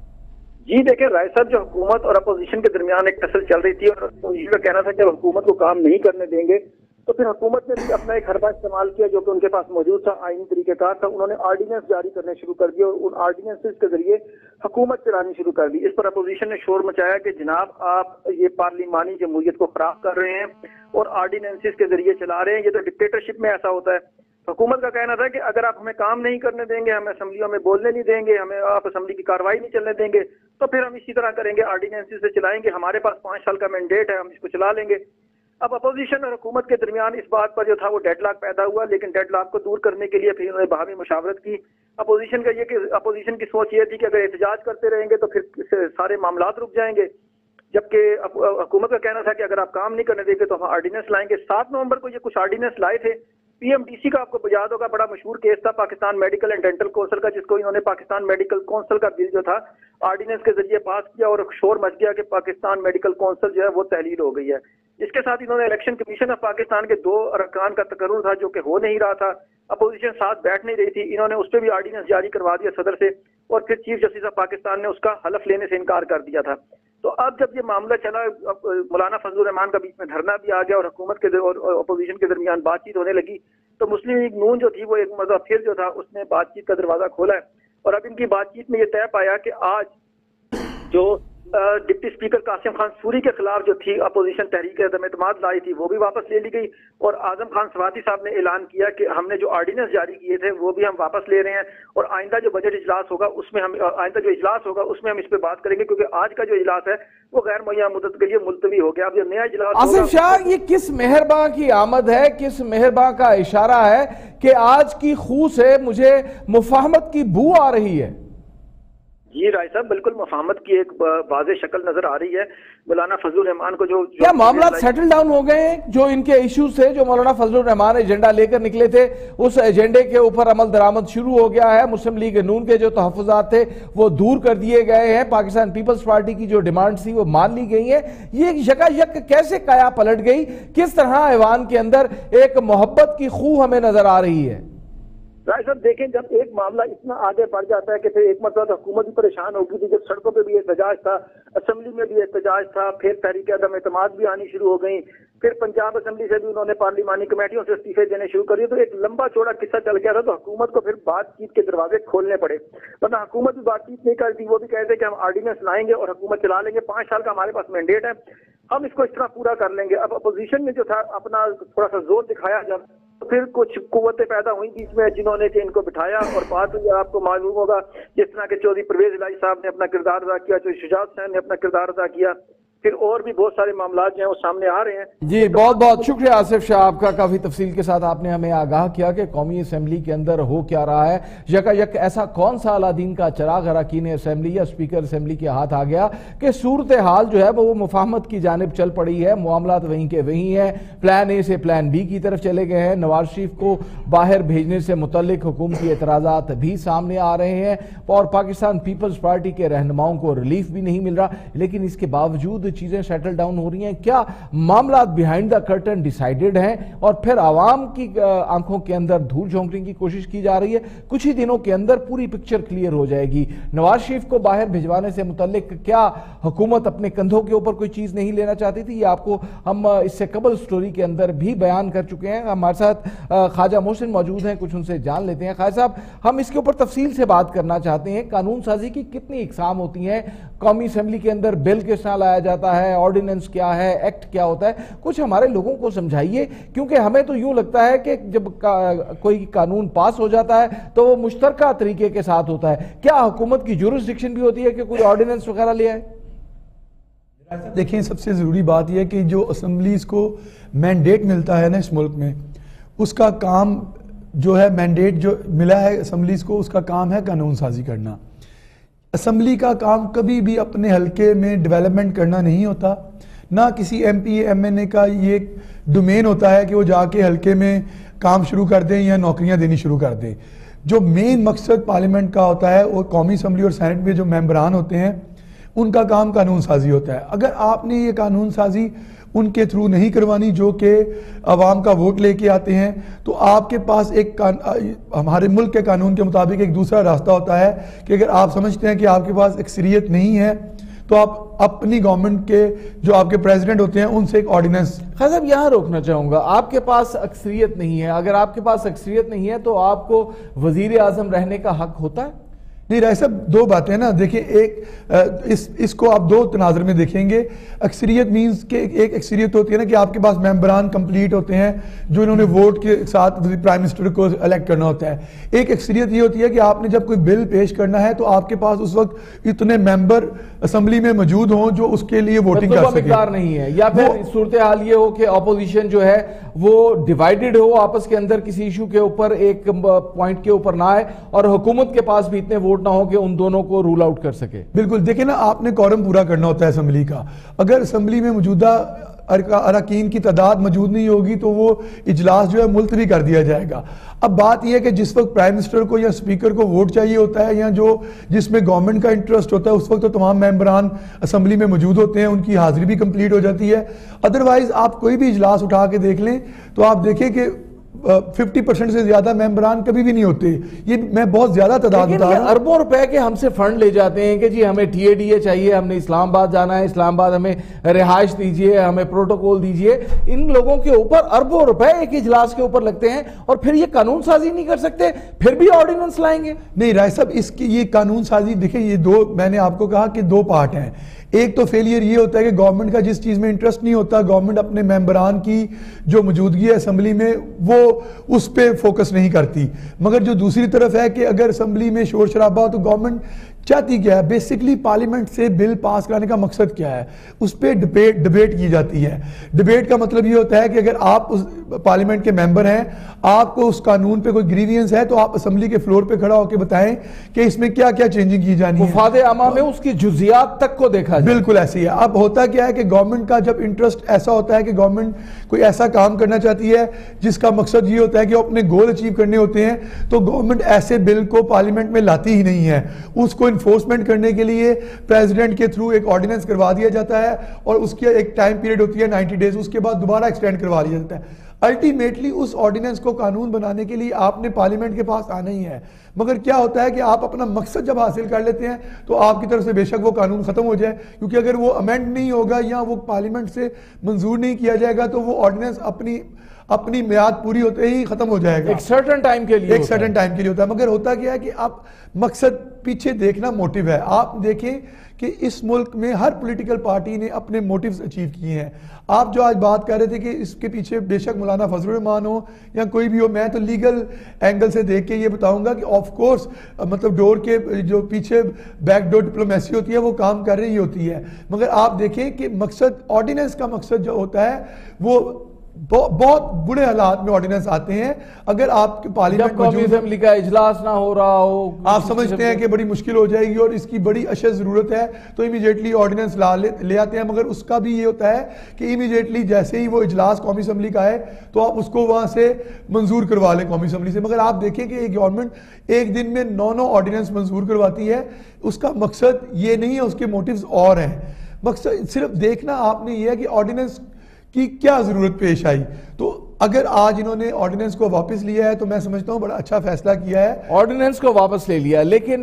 जी देखिए राय साहब, जो हुकूमत और अपोजिशन के दरमियान एक टसल चल रही थी और अपोजिशन का कहना था कि हुकूमत को काम नहीं करने देंगे, तो फिर हुकूमत ने भी अपना एक हरबा इस्तेमाल किया जो कि उनके पास मौजूद था, आईनी तरीक़ेकार था। उन्होंने ऑर्डिनेंस जारी करने शुरू कर दिए और उन ऑर्डिनेंसेस के जरिए हुकूमत चलानी शुरू कर दी। इस पर अपोजिशन ने शोर मचाया कि जनाब आप ये पार्लिमानी जमहूरियत को खराब कर रहे हैं और ऑर्डिनेंसेस के जरिए चला रहे हैं, ये तो डिक्टेटरशिप में ऐसा होता है। हुकूमत का कहना था कि अगर आप हमें काम नहीं करने देंगे, हमें असेंबलियों में बोलने नहीं देंगे, हमें आप असेंबली की कार्रवाई नहीं चलने देंगे, तो फिर हम इसी तरह करेंगे, ऑर्डिनेंसेस से चलाएंगे, हमारे पास 5 साल का मैंडेट है, हम इसको चला लेंगे। अब अपोजिशन और हुकूमत के दरमियान इस बात पर जो था वो डेडलॉक पैदा हुआ, लेकिन डेडलॉक को दूर करने के लिए फिर उन्होंने बाहमी मुशावरत की। अपोजिशन का ये कि अपोजिशन की सोच ये थी कि अगर एहतजाज करते रहेंगे तो फिर सारे मामलात रुक जाएंगे, जबकि हुकूमत का कहना था कि अगर आप काम नहीं करने देंगे तो हम ऑर्डिनेंस लाएंगे। 7 नवंबर को ये कुछ ऑर्डिनेंस लाए थे। पीएमडीसी का आपको याद होगा बड़ा मशहूर केस था Pakistan medical and dental council का, जिसको इन्होंने पाकिस्तान मेडिकल काउंसिल का बिल जो था ऑर्डिनेंस के जरिए पास किया और शोर मच गया कि पाकिस्तान मेडिकल काउंसिल जो है वो तहलील हो गई है। इसके साथ इन्होंने इलेक्शन कमीशन ऑफ पाकिस्तान के 2 अरकान का तकर्रुर था जो कि हो नहीं रहा था, अपोजिशन साथ बैठ नहीं रही थी, इन्होंने उस पर भी ऑर्डिनेंस जारी करवा दिया सदर से और फिर चीफ जस्टिस ऑफ पाकिस्तान ने उसका हलफ लेने से इनकार कर दिया था। तो अब जब ये मामला चला, मौलाना फजलुर रहमान का बीच में धरना भी आ गया और हुकूमत के और अपोजिशन के दरमियान बातचीत होने लगी, तो मुस्लिम लीग नून जो थी वो एक मज़ा फिर जो था उसने बातचीत का दरवाजा खोला है और अब इनकी बातचीत में ये तय पाया कि आज जो डिप्टी स्पीकर कासिम खान सूरी के खिलाफ जो थी अपोजिशन तहरीक अदम-ए-एतमाद लाई थी वो भी वापस ले ली गई और आजम खान सवाती साहब ने ऐलान किया कि हमने जो ऑर्डिनेंस जारी किए थे वो भी हम वापस ले रहे हैं और आइंदा जो बजट इजलास होगा उसमें हम इस पे बात करेंगे, क्योंकि आज का जो इजलास है वो गैर मुहैया मुद्दत के लिए मुलतवी हो गया। अब जो नया इजलास
आसिफ शाह, ये किस मेहरबां की आमद है, किस मेहरबां का इशारा है कि आज की खूह से मुझे मुफाहमत की बू आ रही है?
जी राय साहब, बिल्कुल मुफाहमत की एक वाज़ेह शक्ल नजर आ रही है। मौलाना फजलुर रहमान को जो
क्या मामला सेटल डाउन हो गए हैं? जो इनके इश्यूज थे, जो मौलाना फजलुर रहमान एजेंडा लेकर निकले थे, उस एजेंडे के ऊपर अमल दरामद शुरू हो गया है। मुस्लिम लीग नून के जो तहफ़्फ़ुज़ात थे वो दूर कर दिए गए हैं, पाकिस्तान पीपल्स पार्टी की जो डिमांड थी वो मान ली गई है। ये यकायक कैसे काया पलट गई? किस तरह ऐवान के अंदर एक मोहब्बत की खूह हमें नजर आ रही है?
राय साहब देखें, जब एक मामला इतना आगे बढ़ जाता है कि फिर एक मतलब हुकूमत भी परेशान हो गई थी, जब सड़कों पे भी एहतजाज था, असेंबली में भी एहतजाज था, फिर तहरीक अदम एतमाद भी आनी शुरू हो गई, फिर पंजाब असेंबली से भी उन्होंने पार्लिमानी कमेटियों से इस्तीफे देने शुरू कर दिए, तो एक लंबा चौड़ा किस्सा चल गया था। तो हुकूमत को फिर बातचीत के दरवाजे खोलने पड़े, वरना हुकूमत भी बातचीत नहीं करती, वो भी कहते कि हम ऑर्डिनेंस लाएंगे और हुकूमत चला लेंगे, 5 साल का हमारे पास मैंडेट है, हम इसको इस तरह पूरा कर लेंगे। अब अपोजिशन ने जो था अपना थोड़ा सा जोर दिखाया जब پھر کچھ قوتیں پیدا ہوئی بیچ میں جنہوں نے کہ ان کو بٹھایا اور بات ہوئی. آپ کو معلوم ہوگا جس طرح کے چودھری پرویز الہی صاحب نے اپنا کردار ادا کیا, چودھری شجاعت حسین نے اپنا کردار ادا کیا, پھر اور بھی بہت سارے معاملات جو ہیں وہ سامنے آ رہے ہیں.
جی بہت بہت شکریہ آصف شاہ آپ کا, کافی تفصیل کے ساتھ آپ نے ہمیں آگاہ کیا کہ قومی اسمبلی کے اندر ہو کیا رہا ہے. یکا یک ایسا کون سا علادین کا چراغ اراکین اسمبلی یا اسپیکر اسمبلی کے ہاتھ آ گیا کہ صورتحال جو ہے وہ مفاہمت کی جانب چل پڑی ہے, معاملات وہیں کے وہیں ہیں, پلان اے سے پلان بی کی طرف چلے گئے ہیں. نواز شریف کو باہر بھیجنے سے متعلق حکومتی اعتراضات بھی سامنے آ رہے ہیں اور پاکستان پیپلز پارٹی کے رہنماؤں کو ریلیف بھی نہیں مل رہا, لیکن اس کے باوجود چیزیں سیٹل ڈاؤن ہو رہی ہیں. کیا معاملات بیہائنڈ دا کرٹن ڈیسائیڈڈ ہیں اور پھر عوام کی آنکھوں کے اندر دھول جھونکنے کی کوشش کی جا رہی ہے؟ کچھ ہی دنوں کے اندر پوری پکچر کلیئر ہو جائے گی. نواز شریف کو باہر بھجوانے سے متعلق کیا حکومت اپنے کندھوں کے اوپر کوئی چیز نہیں لینا چاہتی تھی؟ یہ آپ کو ہم اس سے قبل سٹوری کے اندر بھی بیان کر چکے ہیں. ہمارے ساتھ خواجہ محسن موجود ہیں, کچھ ان سے جان لیتے ہیں. خواجہ صاحب, ہم اس کے اوپر تفصیل سے بات کرنا چاہتے ہیں. قانون سازی کی کتنی اقسام ہوتی ہیں؟ قومی اسمبلی کے اندر بل کس طرح لایا جاتا ہے, آرڈیننس کیا ہے, ایکٹ کیا ہوتا ہے, کچھ ہمارے لوگوں کو سمجھائیے, کیونکہ ہمیں تو یوں لگتا ہے کہ جب کوئی قانون پاس ہو جاتا ہے تو وہ مشترکہ طریقے کے ساتھ ہوتا ہے. کیا حکومت کی جورسڈکشن بھی ہوتی ہے کہ کوئی آرڈیننس وغیرہ لے آئے؟
دیکھیں, سب سے ضروری بات یہ ہے کہ جو اسمبلیز کو مینڈیٹ ملتا ہے نا اس ملک میں, اس کا کام جو ہے, مینڈیٹ جو ملا ہے اسمبلیز کو, اس کا کام ہے قانون سازی کرنا. اسمبلی کا کام کبھی بھی اپنے حلقے میں ڈیولپمنٹ کرنا نہیں ہوتا, نہ کسی M P M N A کا یہ ڈومین ہوتا ہے کہ وہ جا کے حلقے میں کام شروع کر دیں یا نوکریاں دینی شروع کر دیں. جو مین مقصد پارلیمنٹ کا ہوتا ہے وہ قومی اسمبلی اور سینٹ میں جو ممبران ہوتے ہیں ان کا کام قانون سازی ہوتا ہے. اگر آپ نے یہ قانون سازی ان کے تھرو نہیں کروانی جو کہ عوام کا ووٹ لے کے آتے ہیں, تو آپ کے پاس ایک ہمارے ملک کے قانون کے مطابق ایک دوسرا راستہ ہوتا ہے کہ اگر آپ سمجھتے ہیں کہ آپ کے پاس اکثریت نہیں ہے تو آپ اپنی گورنمنٹ کے جو آپ کے پریزیڈنٹ ہوتے ہیں ان سے ایک آرڈیننس.
خیر صاحب, یہاں روکنا چاہوں گا, آپ کے پاس اکثریت نہیں ہے. اگر آپ کے پاس اکثریت نہیں ہے تو آپ کو وزیر اعظم رہنے کا حق ہوتا ہے؟
نہیں رائے صاحب, دو باتیں نا. دیکھیں, ایک اس کو آپ دو تناظر میں دیکھیں گے. اکثریت مینز کہ ایک اکثریت ہوتی ہے نا کہ آپ کے پاس ممبران کمپلیٹ ہوتے ہیں جو انہوں نے ووٹ کے ساتھ پرائم منسٹر کو الیکٹ کرنا ہوتا ہے. ایک اکثریت یہ ہوتی ہے کہ آپ نے جب کوئی بل پیش کرنا ہے تو آپ کے پاس اس وقت اتنے ممبر اسمبلی میں موجود ہوں جو اس کے لیے ووٹنگ کر سکیں.
مقدار نہیں ہے, یا پھر صورتحال یہ ہو کہ اپوزیشن جو ہے وہ ڈیوائیڈڈ ہو, آپس کے اندر کسی ایشو کے اوپر ایک پوائنٹ کے اوپر نہ آئے اور حکومت کے پاس بھی اتنے ووٹ نہ ہو کہ ان دونوں کو رول آؤٹ کر سکے. بالکل,
دیکھیں نا, آپ نے کورم پورا کرنا ہوتا ہے اسمبلی کا. اگر اسمبلی میں موجودہ اراکین کی تعداد موجود نہیں ہوگی تو وہ اجلاس جو ہے ملتوی کر دیا جائے گا. اب بات یہ ہے کہ جس وقت پرائم منسٹر کو یا اسپیکر کو ووٹ چاہیے ہوتا ہے یا جس میں گورنمنٹ کا انٹرسٹ ہوتا ہے اس وقت تو تمام ممبران اسمبلی میں موجود ہوتے ہیں, ان کی حاضری بھی کمپلیٹ ہو جاتی ہے. ادروائز آپ کوئی بھی اجلاس اٹھا کے دیکھ لیں تو آپ دیکھیں کہ 50% سے زیادہ ممبران کبھی بھی نہیں ہوتے. یہ میں بہت زیادہ تعداد بتا رہا ہوں.
اربوں روپے کے ہم سے فنڈ لے جاتے ہیں کہ جی ہمیں ٹی اے ڈی اے چاہیے, ہم نے اسلام آباد جانا ہے, اسلام آباد ہمیں رہائش دیجئے, ہمیں پروٹوکول دیجئے. ان لوگوں کے اوپر اربوں روپے ایک اجلاس کے اوپر لگتے ہیں اور پھر یہ قانون سازی نہیں کر سکتے, پھر بھی آرڈیننس لائیں گے.
نہیں رائے صاحب, اس کی یہ قانون سازی دیکھیں, یہ دو, میں نے آپ کو کہا کہ دو پارٹ ہیں. ایک تو فیلئر یہ ہوتا ہے کہ گورنمنٹ کا جس چیز میں انٹرسٹ نہیں ہوتا, گورنمنٹ اپنے ممبران کی جو موجودگی ہے اسمبلی میں وہ اس پہ فوکس نہیں کرتی. مگر جو دوسری طرف ہے کہ اگر اسمبلی میں شور شرابہ ہو تو گورنمنٹ چاہتی کیا ہے, بیسکلی پارلیمنٹ سے بل پاس کرانے کا مقصد کیا ہے, اس پہ ڈبیٹ کی جاتی ہے. ڈبیٹ کا مطلب یہ ہوتا ہے کہ اگر آپ پارلیمنٹ کے ممبر ہیں, آپ کو اس قانون پہ کوئی گریوینس ہے تو آپ اسمبلی کے فلور پہ کھڑا ہو کے بتائیں کہ اس میں کیا کیا چینجنگ کی جانی ہے.
مفاد عامہ میں اس کی جزیات تک کو دیکھا جائے.
بالکل ایسی ہے. اب ہوتا کیا ہے کہ گورنمنٹ کا جب انٹرسٹ ایسا ہوتا ہے کہ گورنمنٹ کوئی ایسا کام کرنا چاہتی ہے جس کا مقصد یہ ہوتا ہے کہ وہ اپنے گول اچیو کرنے ہوتے ہیں, تو گورنمنٹ ایسے بل کو پارلیمنٹ میں لاتی ہی نہیں ہے. اس کو انفورسمنٹ کرنے کے لیے پریزیڈنٹ کے تھرو ایک آرڈیننس کروا دیا جاتا ہے اور اس کی ایک ٹائم پیریڈ ہوتی ہے 90 ڈیز, اس کے بعد دوبارہ ایکسٹینڈ کروا لیا جاتا ہے. الٹیمیٹلی اس آرڈیننس کو قانون بنانے کے لیے آپ نے پارلیمنٹ کے پاس آنا ہی ہے. مگر کیا ہوتا ہے کہ آپ اپنا مقصد جب حاصل کر لیتے ہیں تو آپ کی طرف سے بے شک وہ قانون ختم ہو جائے, کیونکہ اگر وہ امینڈ نہیں ہوگا یا وہ پارلیمنٹ سے منظور نہیں کیا جائے گا تو وہ آرڈیننس اپنی میعاد پوری ہوتے ہی ختم ہو جائے گا،
ایک سرٹن ٹائم کے لیے،
ایک سرٹن ٹائم کے لیے ہوتا ہے. مگر ہوتا کیا ہے کہ اب مقصد پیچھے دیکھنا موٹیو ہے. آپ دیکھیں کہ اس ملک میں ہر پولیٹیکل پارٹی نے اپنے موٹیوز اچیو کیے ہیں. آپ جو آج بات کر رہے تھے کہ اس کے پیچھے بے شک مولانا فضل الرحمان ہو یا کوئی بھی ہو، میں تو لیگل اینگل سے دیکھ کے یہ بتاؤں گا کہ آف کورس مطلب ڈور کے جو پیچھے بیک ڈور ڈپلومیسی ہوتی ہے وہ کام کر رہی ہوتی ہے. مگر آپ دیکھیں کہ مقصد آرڈیننس کا مقصد جو ہوتا ہے وہ بہت بڑے حالات میں آرڈیننس آتے ہیں. اگر آپ کے پارلیمنٹ
قومی اسمبلی کا اجلاس نہ ہو رہا ہو،
آپ سمجھتے ہیں کہ بڑی مشکل ہو جائے گی اور اس کی بڑی اشد ضرورت ہے تو امیجیٹلی آرڈیننس لے آتے ہیں. مگر اس کا بھی یہ ہوتا ہے کہ امیجیٹلی جیسے ہی وہ اجلاس قومی اسمبلی کا ہے تو آپ اس کو وہاں سے منظور کروا لیں قومی اسمبلی سے. مگر آپ دیکھیں کہ یہ گورنمنٹ ایک دن میں 9 آرڈیننس منظور کرواتی ہے. اس کا مقصد یہ نہیں ہے، اس کے موٹیوز اور ہیں. مقصد صرف دیکھنا آپ نے یہ ہے کہ آرڈیننس کی کیا ضرورت پیش آئی. تو اگر آج انہوں نے آرڈیننس کو واپس لیا ہے تو میں سمجھتا ہوں بڑا اچھا فیصلہ کیا ہے.
آرڈیننس کو واپس لے لیا، لیکن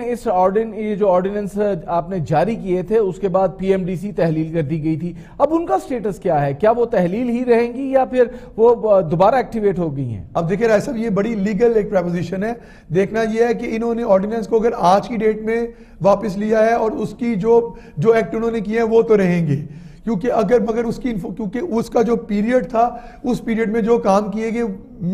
یہ جو آرڈیننس آپ نے جاری کیے تھے اس کے بعد پی ایم ڈی سی تحلیل کر دی گئی تھی. اب ان کا سٹیٹس کیا ہے؟ کیا وہ تحلیل ہی رہیں گی یا پھر وہ دوبارہ ایکٹیویٹ ہو گئی ہیں؟
اب دیکھیں رائے صاحب، یہ بڑی لیگل ایک پریپوزیشن ہے. دیکھنا یہ ہے کہ انہوں نے آرڈیننس کو اگر آج کی ڈیٹ میں واپس لیا ہے اور اس کی جو ایکٹ انہوں نے کیے ہیں وہ تو رہیں گے، کیونکہ مگر اس کی کیونکہ اس کا جو پیریڈ تھا اس پیریڈ میں جو کام کیے گئے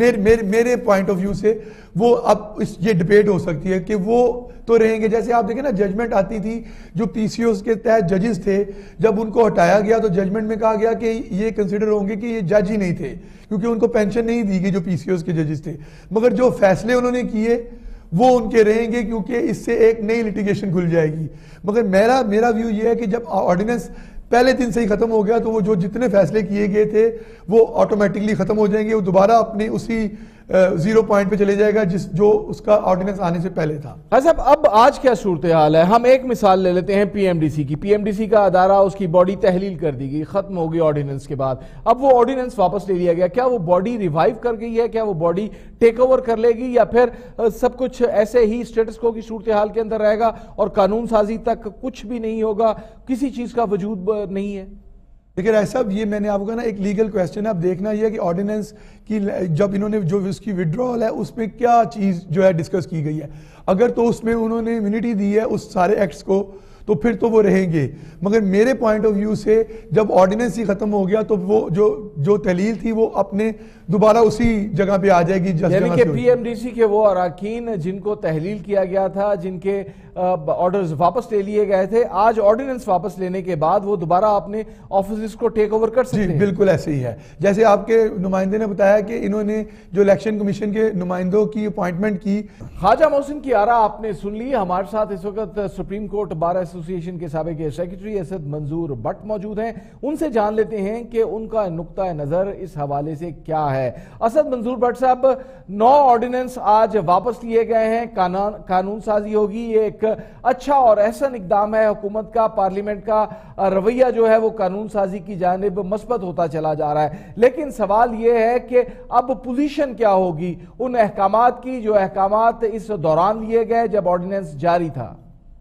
میرے پوائنٹ آف ویو سے وہ اب یہ ڈبیٹ ہو سکتی ہے کہ وہ تو رہیں گے. جیسے آپ دیکھیں نا ججمنٹ آتی تھی جو پی سی اوز کے تحت ججز تھے، جب ان کو ہٹایا گیا تو ججمنٹ میں کہا گیا کہ یہ کنسیڈر ہوں گے کہ یہ جج ہی نہیں تھے کیونکہ ان کو پینشن نہیں دی گئی جو پی سی اوز کے ججز تھے. مگر جو فیصلے انہوں نے کیے وہ ان کے رہیں گے کیونکہ اس سے ایک نئی لٹیگیشن کھل جائے گی. مگر میرا ویو یہ ہے کہ جب آرڈیننس پہلے دن سے ہی ختم ہو گیا تو وہ جو جتنے فیصلے کیے گئے تھے وہ آٹومیٹکلی ختم ہو جائیں گے. وہ دوبارہ اپنے اسی زیرو پوائنٹ پہ چلے جائے گا جو اس کا آرڈیننس آنے سے پہلے تھا.
صاحب اب آج کیا صورتحال ہے؟ ہم ایک مثال لے لیتے ہیں پی ایم ڈی سی کی. پی ایم ڈی سی کا ادارہ، اس کی باڈی تحلیل کر دی گئی، ختم ہو گئی آرڈیننس کے بعد. اب وہ آرڈیننس واپس لے لیا گیا، کیا وہ باڈی ریوائیو کر گئی ہے؟ کیا وہ باڈی ٹیک اوور کر لے گی یا پھر سب کچھ ایسے ہی سٹیٹس کو کی صورتحال کے اندر رہے گا اور قانون سازی تک کچھ بھی نہیں ہوگا، کسی چیز کا وجود نہیں ہے؟
لیکن ایسا یہ میں نے آپ کو کہا نا ایک لیگل کویسچن ہے. اب دیکھنا یہ ہے کہ آرڈیننس کی جب انہوں نے جو اس کی وڈرال ہے اس میں کیا چیز جو ہے ڈسکس کی گئی ہے. اگر تو اس میں انہوں نے امیونٹی دی ہے اس سارے ایکٹس کو تو پھر تو وہ رہیں گے. مگر میرے پوائنٹ آف ویو سے جب آرڈیننس ہی ختم ہو گیا تو وہ جو تحلیل تھی وہ اپنے دوبارہ اسی جگہ پہ آ جائے گی.
یعنی کہ پی ایم ڈی سی کے وہ اراکین جن کو تحلیل کیا گیا تھا، جن کے آرڈرز واپس لے لیے گئے تھے، آج آرڈیننس واپس لینے کے بعد وہ دوبارہ اپنے آفیسز کو ٹیک اوور کر سکتے ہیں.
جی بالکل ایسے ہی ہے. جیسے آپ کے نمائندے نے بتایا کہ انہوں نے جو الیکشن کمیشن کے نمائندوں کی اپوائنٹمنٹ کی.
خواجہ محسن کی آراء آپ نے سن لی. ہمارے ساتھ اس وقت سپریم کورٹ بار ایسوسی ایشن کے سابق سیکرٹری اسد منظور بٹ موجود ہیں. ان سے جان لیتے ہیں کہ ان کا نقطہ نظر اس حوالے سے کیا ہے. اسد منظور بٹ صاحب، 9 آرڈیننس آج واپس لیے گئے ہیں، قانون سازی ہوگی. یہ ایک اچھا اور احسن اقدام ہے حکومت کا. پارلیمنٹ کا رویہ جو ہے وہ قانون سازی کی جانب مثبت ہوتا چلا جا رہا ہے. لیکن سوال یہ ہے کہ اب پوزیشن کیا ہوگی ان احکامات کی جو احکامات اس دوران لیے گئے جب آرڈیننس جاری تھا؟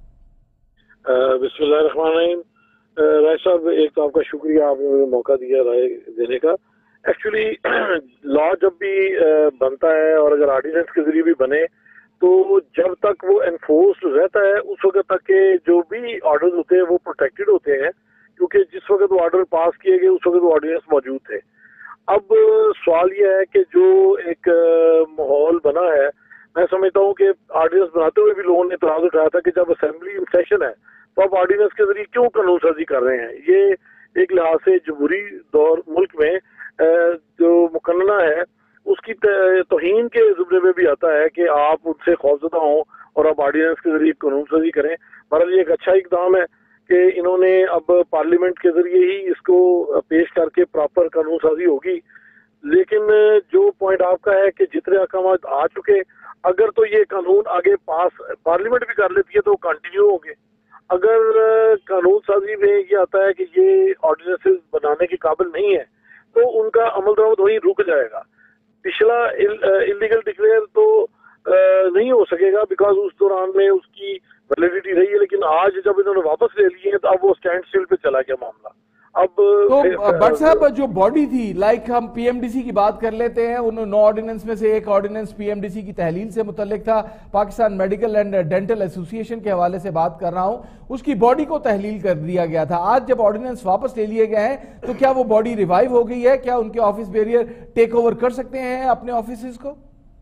بسم اللہ الرحمن الرحیم. رائے صاحب، ایک تو آپ کا شکریہ، آپ نے مجھے موقع دیا رائے دینے کا. ایکچولی لا جب بھی بنتا ہے اور اگر آرڈیننس کے ذریعے بھی بنے تو جب تک وہ انفورسڈ رہتا ہے اس وقت تک کہ جو بھی آرڈرز ہوتے ہیں وہ پروٹیکٹڈ ہوتے ہیں، کیونکہ جس وقت وہ آرڈر پاس کیے گئے اس وقت وہ آرڈیننس موجود تھے. اب سوال یہ ہے کہ جو ایک ماحول بنا ہے، میں سمجھتا ہوں کہ آرڈیننس بناتے ہوئے بھی لوگوں نے اعتراض اٹھایا تھا کہ جب اسمبلی سیشن ہے تو آپ آرڈیننس کے ذریعے کیوں قانون سازی کر رہے ہیں. یہ ایک لحاظ سے جمہوری دور ملک میں جو مقننہ ہے اس کی توہین کے زمرے میں بھی آتا ہے کہ آپ ان سے خوفزدہ ہوں اور آپ آرڈیننس کے ذریعے قانون سازی کریں. بہرحال یہ ایک اچھا اقدام ہے کہ انہوں نے اب پارلیمنٹ کے ذریعے ہی اس کو پیش کر کے پراپر قانون سازی ہوگی. لیکن جو پوائنٹ آپ کا ہے کہ جتنے احکامات آ چکے، اگر تو یہ قانون آگے پاس پارلیمنٹ بھی کر لیتی ہے تو کنٹینیو ہوں گے. اگر قانون سازی میں یہ آتا ہے کہ یہ آرڈیننس بنانے کے قابل نہیں ہے تو ان کا عمل درآمد وہیں رک جائے گا. پچھلا انلیگل ڈکلیئر تو نہیں ہو سکے گا بیکاز اس دوران میں اس کی ویلیڈیٹی رہی ہے. لیکن آج جب انہوں نے واپس لے لیے ہیں تو اب وہ اسٹینڈ اسٹل پہ چلا گیا معاملہ. اب
تو بٹ صاحب جو باڈی تھی لائک ہم پی ایم ڈی سی کی بات کر لیتے ہیں, ان 9 آرڈیننس میں سے ایک ordinance P M D C کی تحلیل سے متعلق تھا, پاکستان میڈیکل اینڈ ڈینٹل ایسوسی ایشن کے حوالے سے بات کر رہا ہوں, اس کی باڈی کو تحلیل کر دیا گیا تھا. آج جب آرڈیننس واپس لے لیے گئے ہیں تو کیا وہ باڈی ریوائیو ہو گئی ہے؟ کیا ان کے آفس بیریئر ٹیک اوور کر سکتے ہیں اپنے آفیسز کو؟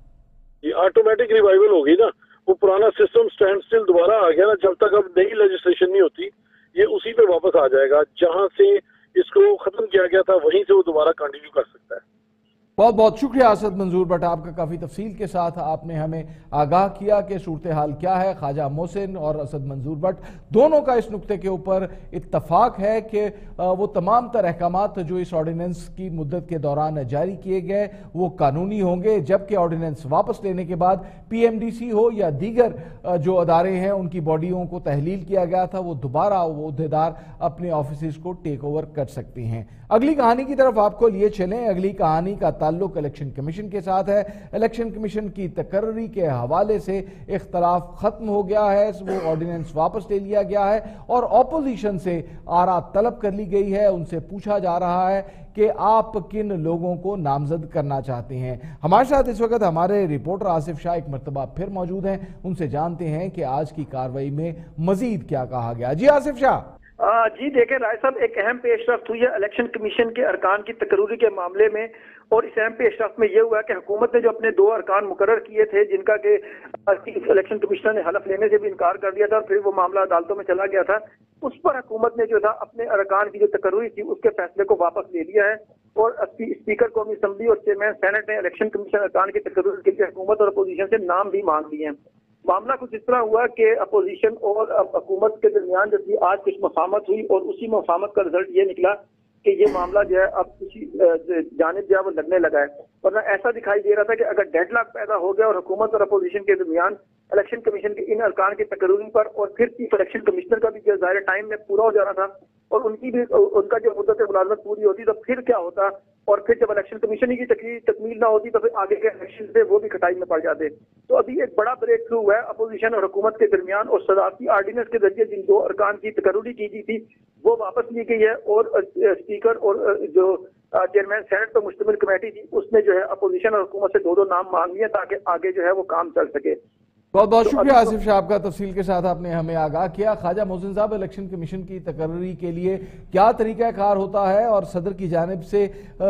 یہ آٹومیٹک ریوائیول ہوگی نا, وہ پرانا سسٹم سٹینڈ سٹل دوبارہ آ گیا نا, جب تک اب نئی لیجسلیشن نہیں ہوتی یہ اسی پہ واپس آ جائے گا. جہاں سے اس کو ختم کیا گیا تھا وہیں سے وہ دوبارہ کنٹینیو کر سکتا ہے.
بہت بہت شکریہ اسد منظور بٹ, آپ کا کافی تفصیل کے ساتھ آپ نے ہمیں آگاہ کیا کہ صورتحال کیا ہے. خواجہ محسن اور اسد منظور بٹ دونوں کا اس نقطے کے اوپر اتفاق ہے کہ وہ تمام تر احکامات جو اس آرڈیننس کی مدت کے دوران جاری کیے گئے وہ قانونی ہوں گے, جبکہ آرڈیننس واپس لینے کے بعد پی ایم ڈی سی ہو یا دیگر جو ادارے ہیں ان کی باڈیوں کو تحلیل کیا گیا تھا وہ دوبارہ وہ عہدیدار اپنے آفیسز کو ٹیک اوور کر سکتے ہیں. اگلی کہانی کی طرف آپ کو لیے چلیں. اگلی کہانی کا تعلق الیکشن کمیشن کے ساتھ ہے. الیکشن کمیشن کی تقرری کے حوالے سے اختلاف ختم ہو گیا ہے, وہ آرڈیننس واپس لے لیا گیا ہے اور اپوزیشن سے آراء طلب کر لی گئی ہے. ان سے پوچھا جا رہا ہے کہ آپ کن لوگوں کو نامزد کرنا چاہتے ہیں. ہمارے ساتھ اس وقت ہمارے رپورٹر آصف شاہ ایک مرتبہ پھر موجود ہیں, ان سے جانتے ہیں کہ آج کی کارروائی میں مزید کیا کہا گیا. جی آصف شاہ.
جی دیکھیں رائے صاحب, ایک اہم پیش رفت ہوئی ہے الیکشن کمیشن کے ارکان کی تقرری کے معاملے میں, اور اس اہم پیش رفت میں یہ ہوا کہ حکومت نے جو اپنے 2 ارکان مقرر کیے تھے جن کا کہ الیکشن کمیشنر نے حلف لینے سے بھی انکار کر دیا تھا اور پھر وہ معاملہ عدالتوں میں چلا گیا تھا, اس پر حکومت نے جو تھا اپنے ارکان کی جو تقرری تھی اس کے فیصلے کو واپس لے لیا ہے. اور اسپیکر قومی اسمبلی اور چیئرمین سینٹ نے الیکشن کمیشن ارکان کی تقرری کے لیے حکومت اور اپوزیشن سے نام بھی مانگ لیے ہیں. معاملہ کچھ اس طرح ہوا کہ اپوزیشن اور حکومت کے درمیان جو تھی آج کچھ مفاہمت ہوئی اور اسی مفاہمت کا رزلٹ یہ نکلا کہ یہ معاملہ جو ہے اب کسی جانب جو ہے وہ لگنے لگا ہے. ورنہ ایسا دکھائی دے رہا تھا کہ اگر ڈیڈ لاک پیدا ہو گیا اور حکومت اور اپوزیشن کے درمیان الیکشن کمیشن کے ان ارکان کی تقرری پر اور پھر چیف الیکشن کمشنر کا بھی جو ظاہر ٹائم میں پورا ہو جانا تھا اور ان کی بھی ان کا جو مدت ملازمت پوری ہوتی تو پھر کیا ہوتا, اور پھر جب الیکشن کمیشن کی تکمیل نہ ہوتی تو پھر آگے کے الیکشن سے وہ بھی کھٹائی میں پڑ جاتے. تو ابھی ایک بڑا بریک تھرو ہوا ہے اپوزیشن اور حکومت کے درمیان, اور صدارتی آرڈیننس کے ذریعے جن 2 ارکان کی تقرری کی گئی تھی وہ واپس لی گئی ہے, اور اسپیکر اور جو چیئرمین سینٹ پر مشتمل کمیٹی تھی اس نے جو ہے اپوزیشن اور حکومت سے 2 نام مانگ لیے تاکہ آگے جو ہے وہ کام چل سکے.
بہت بہت شکریہ آصف شاہ, آپ کا تفصیل کے ساتھ آپ نے ہمیں آگاہ کیا. خواجہ محسن صاحب, الیکشن کمیشن کی تقرری کے لیے کیا طریقہ کار ہوتا ہے اور صدر کی جانب سے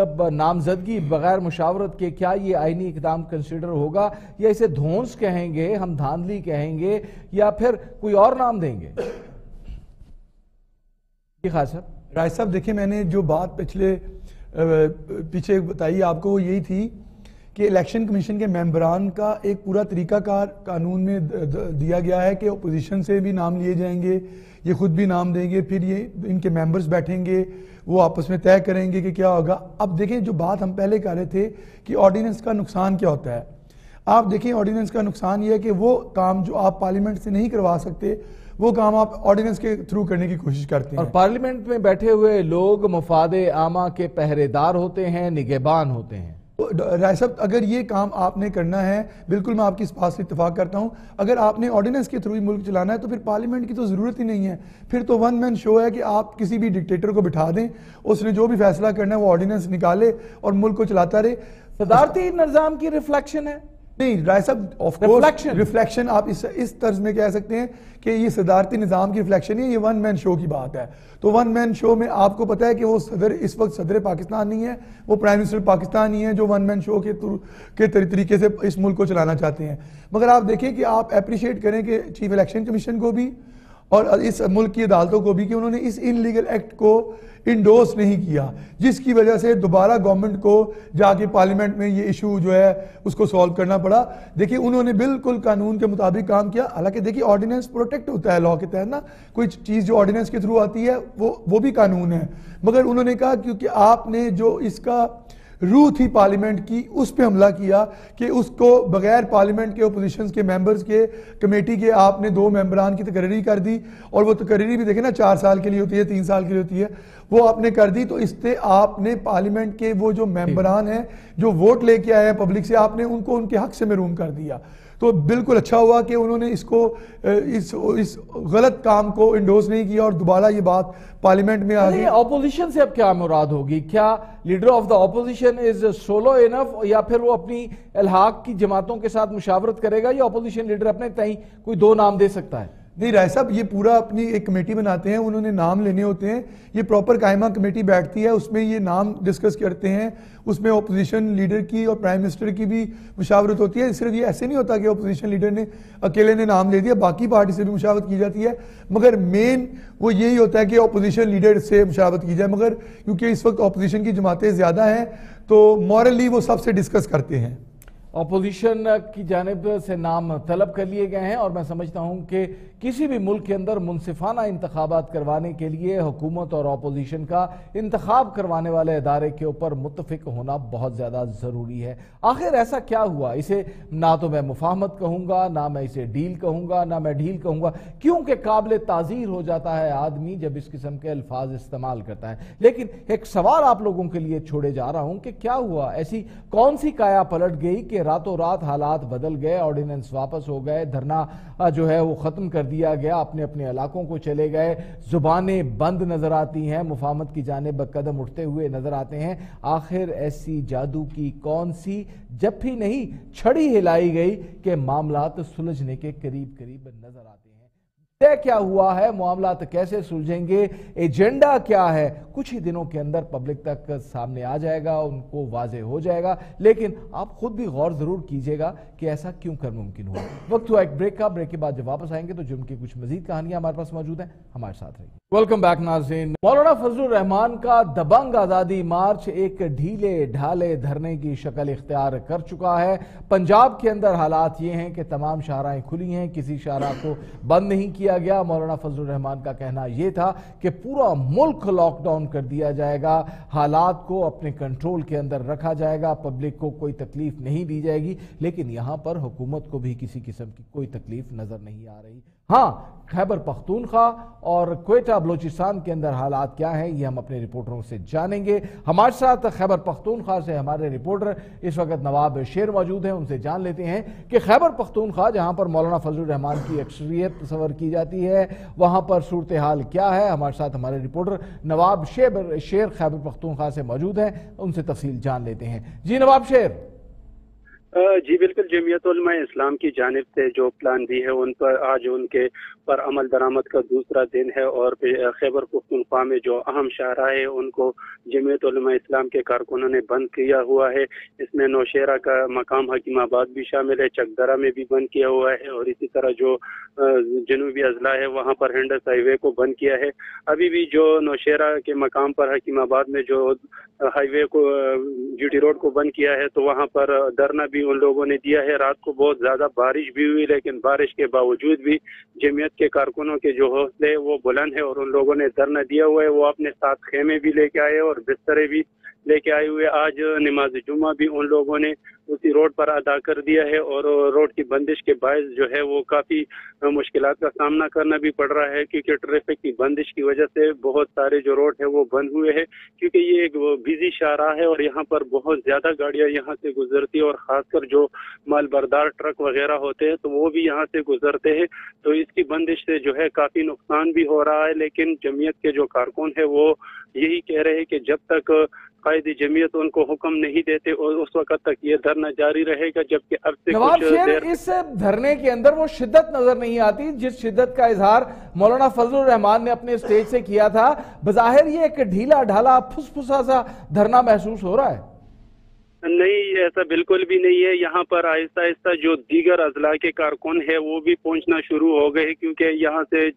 نامزدگی بغیر مشاورت کے کیا یہ آئینی اقدام کنسیڈر ہوگا, یا اسے دھونس کہیں گے, ہم دھاندلی کہیں گے, یا پھر کوئی اور نام دیں گے؟ جی خواجہ صاحب.
رائے صاحب دیکھیں, میں نے جو بات پیچھے بتائی آپ کو وہ یہی تھی کہ الیکشن کمیشن کے ممبران کا ایک پورا طریقہ کار قانون میں دیا گیا ہے کہ اپوزیشن سے بھی نام لیے جائیں گے, یہ خود بھی نام دیں گے, پھر یہ ان کے ممبرز بیٹھیں گے, وہ آپس میں طے کریں گے کہ کیا ہوگا. اب دیکھیں جو بات ہم پہلے کر رہے تھے کہ آرڈیننس کا نقصان کیا ہوتا ہے, آپ دیکھیں آرڈیننس کا نقصان یہ ہے کہ وہ کام جو آپ پارلیمنٹ سے نہیں کروا سکتے وہ کام آپ آرڈیننس کے تھرو کرنے کی کوشش کرتے ہیں. اور
پارلیمنٹ میں بیٹھے ہوئے لوگ مفاد عامہ کے پہرے دار ہوتے ہیں, نگہبان ہوتے ہیں.
رائے صاحب اگر یہ کام آپ نے کرنا ہے, بالکل میں آپ کی اس بات سے اتفاق کرتا ہوں, اگر آپ نے آرڈیننس کے تھرو ہی ملک چلانا ہے تو پھر پارلیمنٹ کی تو ضرورت ہی نہیں ہے. پھر تو ون مین شو ہے کہ آپ کسی بھی ڈکٹیٹر کو بٹھا دیں, اس نے جو بھی فیصلہ کرنا ہے وہ آرڈیننس نکالے اور ملک کو چلاتا رہے.
صدارتی نظام کی ریفلیکشن ہے.
نہیں رائے صاحب, آف کورس ریفلیکشن آپ اس طرز میں کہہ سکتے ہیں کہ یہ صدارتی نظام کی ریفلیکشن ہے, یہ ون مین شو کی بات ہے. تو ون مین شو میں آپ کو پتا ہے کہ وہ صدر اس وقت صدر پاکستان نہیں ہے, وہ پرائم منسٹر پاکستان نہیں ہے جو ون مین شو کے طریقے سے اس ملک کو چلانا چاہتے ہیں. مگر آپ دیکھیں کہ آپ اپریشیٹ کریں کہ چیف الیکشن کمیشن کو بھی اور اس ملک کی عدالتوں کو بھی کہ انہوں نے اس ان لیگل ایکٹ کو انڈورس نہیں کیا, جس کی وجہ سے دوبارہ گورنمنٹ کو جا کے پارلیمنٹ میں یہ ایشو جو ہے اس کو سولو کرنا پڑا. دیکھیں انہوں نے بالکل قانون کے مطابق کام کیا. حالانکہ دیکھیں آرڈیننس پروٹیکٹ ہوتا ہے لاء کے تحت نا, کوئی چیز جو آرڈیننس کے تھرو آتی ہے وہ بھی قانون ہے. مگر انہوں نے کہا کیونکہ آپ نے جو اس کا روح تھی پارلیمنٹ کی اس پہ حملہ کیا کہ اس کو بغیر پارلیمنٹ کے اپوزیشنز کے ممبرز کے کمیٹی کے آپ نے 2 ممبران کی تقرری کر دی, اور وہ تقرری بھی دیکھیں نا 4 سال کے لیے ہوتی ہے, 3 سال کے لیے ہوتی ہے, وہ آپ نے کر دی. تو اس سے آپ نے پارلیمنٹ کے وہ جو ممبران ہیں جو ووٹ لے کے آئے ہیں پبلک سے, آپ نے ان کو ان کے حق سے محروم کر دیا. تو بالکل اچھا ہوا کہ انہوں نے اس کو اس غلط کام کو انڈورس نہیں کیا اور دوبارہ یہ بات پارلیمنٹ میں آ گئی.
اپوزیشن سے اب کیا مراد ہوگی؟ کیا leader of the opposition is solo enough, یا پھر وہ اپنی الحاق کی جماعتوں کے ساتھ مشاورت کرے گا، یا اپوزیشن لیڈر اپنے تئیں کوئی 2 نام دے سکتا ہے؟
نہیں رائے صاحب، یہ پورا اپنی ایک کمیٹی بناتے ہیں، انہوں نے نام لینے ہوتے ہیں، یہ پراپر قائمہ کمیٹی بیٹھتی ہے، اس میں یہ نام ڈسکس کرتے ہیں، اس میں اپوزیشن لیڈر کی اور پرائم منسٹر کی بھی مشاورت ہوتی ہے. صرف یہ ایسے نہیں ہوتا کہ اپوزیشن لیڈر نے اکیلے نے نام لے دیا، باقی پارٹی سے بھی مشاورت کی جاتی ہے، مگر مین وہ یہی ہوتا ہے کہ اپوزیشن لیڈر سے مشاورت کی جائے. مگر کیونکہ اس وقت اپوزیشن کی جماعتیں زیادہ ہیں تو مورلی وہ سب سے ڈسکس کرتے ہیں.
اپوزیشن کی جانب سے نام طلب کر لیے گئے ہیں، اور میں سمجھتا ہوں کہ کسی بھی ملک کے اندر منصفانہ انتخابات کروانے کے لیے حکومت اور اپوزیشن کا انتخاب کروانے والے ادارے کے اوپر متفق ہونا بہت زیادہ ضروری ہے. آخر ایسا کیا ہوا؟ اسے نہ تو میں مفاہمت کہوں گا، نہ میں اسے ڈیل کہوں گا، نہ میں ڈھیل کہوں گا، کیونکہ قابل تعزیر ہو جاتا ہے آدمی جب اس قسم کے الفاظ استعمال کرتا ہے. لیکن ایک سوال آپ لوگوں کے لیے چھوڑے جا رہا ہوں کہ کیا ہوا؟ ایسی کون سی کایا پلٹ گئی کہ راتوں رات حالات بدل گئے، آرڈیننس واپس ہو گئے، دھرنا جو ہے وہ ختم کر دیا گیا، اپنے اپنے علاقوں کو چلے گئے، زبانیں بند نظر آتی ہیں، مفاہمت کی جانب قدم اٹھتے ہوئے نظر آتے ہیں. آخر ایسی جادو کی کون سی جپھی نہیں چھڑی ہلائی گئی کہ معاملات سلجھنے کے قریب قریب نظر آتے ہیں؟ طے کیا ہوا ہے؟ معاملات کیسے سلجھیں گے؟ ایجنڈا کیا ہے؟ کچھ ہی دنوں کے اندر پبلک تک سامنے آ جائے گا، ان کو واضح ہو جائے گا. لیکن آپ خود بھی غور ضرور کیجئے گا کہ ایسا کیوں کر ممکن ہوا. وقت ہوا ایک بریک کا. بریک کے بعد جب واپس آئیں گے تو جرم کی کچھ مزید کہانیاں ہمارے پاس موجود ہیں، ہمارے ساتھ رہیے. ویلکم بیک ناظرین. مولانا فضل الرحمان کا دبنگ آزادی مارچ ایک ڈھیلے ڈھالے دھرنے کی شکل اختیار کر چکا ہے. پنجاب کے اندر حالات یہ ہیں کہ تمام شاہراہیں کھلی ہیں، کسی شاہراہ کو بند نہیں کیا گیا. مولانا فضل الرحمان کا کہنا یہ تھا کہ پورا ملک لاک ڈاؤن کر دیا جائے گا، حالات کو اپنے کنٹرول کے اندر رکھا جائے گا، پبلک کو کوئی تکلیف نہیں دی جائے گی. لیکن یہاں پر حکومت کو بھی کسی قسم کی کوئی تکلیف نظر نہیں آ رہی. ہاں، خیبر پختونخوا اور کوئٹہ بلوچستان کے اندر حالات کیا ہیں یہ ہم اپنے رپورٹروں سے جانیں گے. ہمارے ساتھ خیبر پختونخوا سے ہمارے رپورٹر اس وقت نواب شیر موجود ہیں، ان سے جان لیتے ہیں کہ خیبر پختونخوا جہاں پر مولانا فضل الرحمان کی اکثریت تصور کی جاتی ہے وہاں پر صورتحال کیا ہے. ہمارے ساتھ ہمارے رپورٹر نواب شیر خیبر پختونخوا سے موجود ہیں، ان سے تفصیل جان لیتے ہیں. جی نواب شیر.
جی بالکل، جمعیت علماء اسلام کی جانب سے جو پلان بھی ہے ان پر آج ان کے پر عمل درآمد کا دوسرا دن ہے، اور خیبر پختونخوا میں جو اہم شاہراہ ہے ان کو جمعیت علماء اسلام کے کارکنوں نے بند کیا ہوا ہے. اس میں نوشیرہ کا مقام حکیم آباد بھی شامل ہے، چکدرہ میں بھی بند کیا ہوا ہے، اور اسی طرح جو جنوبی اضلاع ہے وہاں پر ہنڈس ہائی وے کو بند کیا ہے. ابھی بھی جو نوشیرہ کے مقام پر حکیم آباد میں جو ہائی وے کو جی ٹی روڈ کو بند کیا ہے تو وہاں پر دھرنا بھی ان لوگوں نے دیا ہے. رات کو بہت زیادہ بارش بھی ہوئی، لیکن بارش کے باوجود بھی جمعیت کے کارکنوں کے جو حوصلے وہ بلند ہے، اور ان لوگوں نے دھرنا دیا ہوا ہے. وہ اپنے ساتھ خیمے بھی لے کے آئے اور بسترے بھی لے کے آئے ہوئے. آج نماز جمعہ بھی ان لوگوں نے اسی روڈ پر ادا کر دیا ہے، اور روڈ کی بندش کے باعث جو ہے وہ کافی مشکلات کا سامنا کرنا بھی پڑ رہا ہے، کیونکہ ٹریفک کی بندش کی وجہ سے بہت سارے جو روڈ ہے وہ بند ہوئے ہیں. کیونکہ یہ ایک بزی شاہراہ ہے اور یہاں پر بہت زیادہ گاڑیاں یہاں سے گزرتی ہیں، اور خاص کر جو مال بردار ٹرک وغیرہ ہوتے ہیں تو وہ بھی یہاں سے گزرتے ہیں. تو اس کی بندش سے جو ہے کافی نقصان بھی ہو رہا ہے. لیکن جمعیت کے جو کارکن ہیں وہ یہی کہہ رہے ہیں کہ جب تک قائد جمعیت ان کو حکم نہیں دیتے اور اس وقت تک یہ دھرنا جاری رہے گا. جبکہ اب سے
نواب شیر، اس دھرنے کے اندر وہ شدت نظر نہیں آتی جس شدت کا اظہار مولانا فضل الرحمان نے اپنے اسٹیج سے کیا تھا. بظاہر یہ ایک ڈھیلا ڈھالا پھس پھسا سا دھرنا محسوس ہو رہا ہے.
نہیں، ایسا بالکل بھی نہیں ہے. یہاں پر آہستہ آہستہ جو دیگر اضلاع کے کارکن ہے وہ بھی پہنچنا شروع ہو گئے، کیونکہ یہاں سے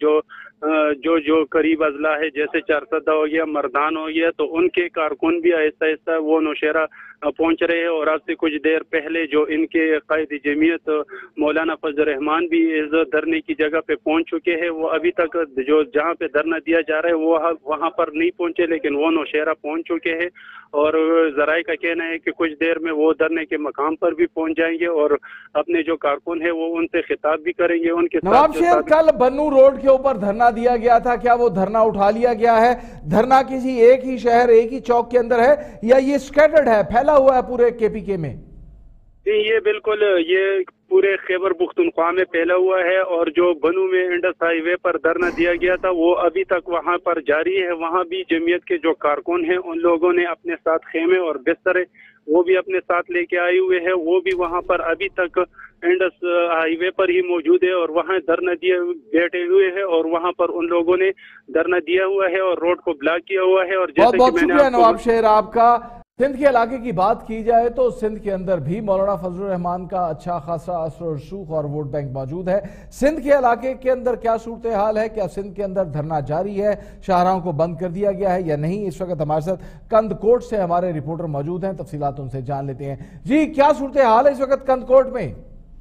جو قریب اضلاع ہے جیسے چارسدہ ہو گیا، مردان ہو گیا، تو ان کے کارکن بھی آہستہ آہستہ وہ نوشیرہ پہنچ رہے ہیں. اور اب سے کچھ دیر پہلے جو ان کے قائد جمعیت مولانا فضل الرحمان بھی اس دھرنے کی جگہ پہ پہنچ چکے ہیں. وہ ابھی تک جو جہاں پہ دھرنا دیا جا رہا ہے وہ وہاں پر نہیں پہنچے، لیکن وہ نوشیرہ پہنچ چکے ہیں. اور ذرائع کا کہنا ہے کہ کچھ دیر میں وہ دھرنے کے مقام پر بھی پہنچ جائیں گے اور اپنے جو کارکن ہیں وہ ان سے خطاب بھی کریں گے. ان کے
نواب شیر، کل بنو روڈ کے اوپر دھرنا دیا گیا تھا، کیا وہ دھرنا اٹھا لیا گیا ہے؟ دھرنا کسی ایک ہی شہر ایک ہی چوک کے اندر ہے یا یہ سکیٹرڈ ہے، پھیلا ہوا ہے پورے کے پی کے میں؟
یہ بالکل یہ पूरे खैबर पुख्तनख्वा में फैला हुआ है और जो बनू में इंडस हाईवे पर धरना दिया गया था वो अभी तक वहां पर जारी है। वहां भी जमीयत के जो कारकुन हैं उन लोगों ने अपने साथ खेमे और बिस्तर वो भी अपने साथ लेके आए हुए हैं। वो भी वहां पर अभी तक इंडस हाईवे पर ही मौजूद है और वहां धरना दिए बैठे हुए हैं और वहां पर उन लोगों ने धरना दिया हुआ है और रोड को ब्लॉक किया हुआ है। और
बहुत बहुत शुक्रिया नवाब शेर आपका। सिंध के इलाके की बात की जाए तो सिंध के अंदर भी मौलाना फजलुर रहमान का अच्छा खासा असर और रसूख और वोट बैंक मौजूद है। सिंध के इलाके के अंदर क्या सूरत हाल है? क्या सिंध के अंदर धरना जारी है? शाहराहों को बंद कर दिया गया है या नहीं? इस वक्त हमारे साथ कंदकोट से हमारे रिपोर्टर मौजूद हैं, तफसीलात उनसे जान लेते हैं। जी, क्या सूरत हाल है इस वक्त कंदकोट में?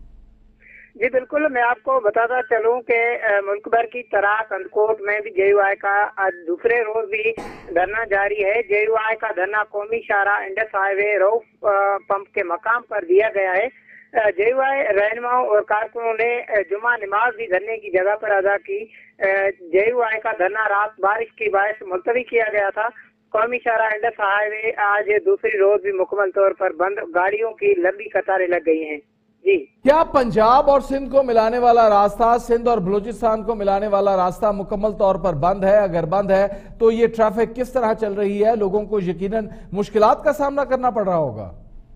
जी बिल्कुल, मैं आपको बताता चलूं कि मुल्क भर की तरह कंदकोट में भी JUI का आज दूसरे रोज भी धरना जारी है। JUI का धरना कौमी शाहराह इंडस हाईवे रऊफ पंप के मकाम पर दिया गया है। JUI रहनुमाओं और कारकुनों ने जुमा नमाज भी धरने की जगह पर अदा की। JUI का धरना रात बारिश की बायस मुलतवी किया गया था। कौमी शाहराह इंडस हाईवे आज दूसरी रोज भी मुकम्मल तौर पर बंद, गाड़ियों की लंबी कतारें लग गई हैं। जी,
क्या पंजाब और सिंध को मिलाने वाला रास्ता, सिंध और बलूचिस्तान को मिलाने वाला रास्ता मुकम्मल तौर पर बंद है? अगर बंद है तो ये ट्रैफिक किस तरह चल रही है? लोगों को यकीनन मुश्किलात का सामना करना पड़ रहा होगा।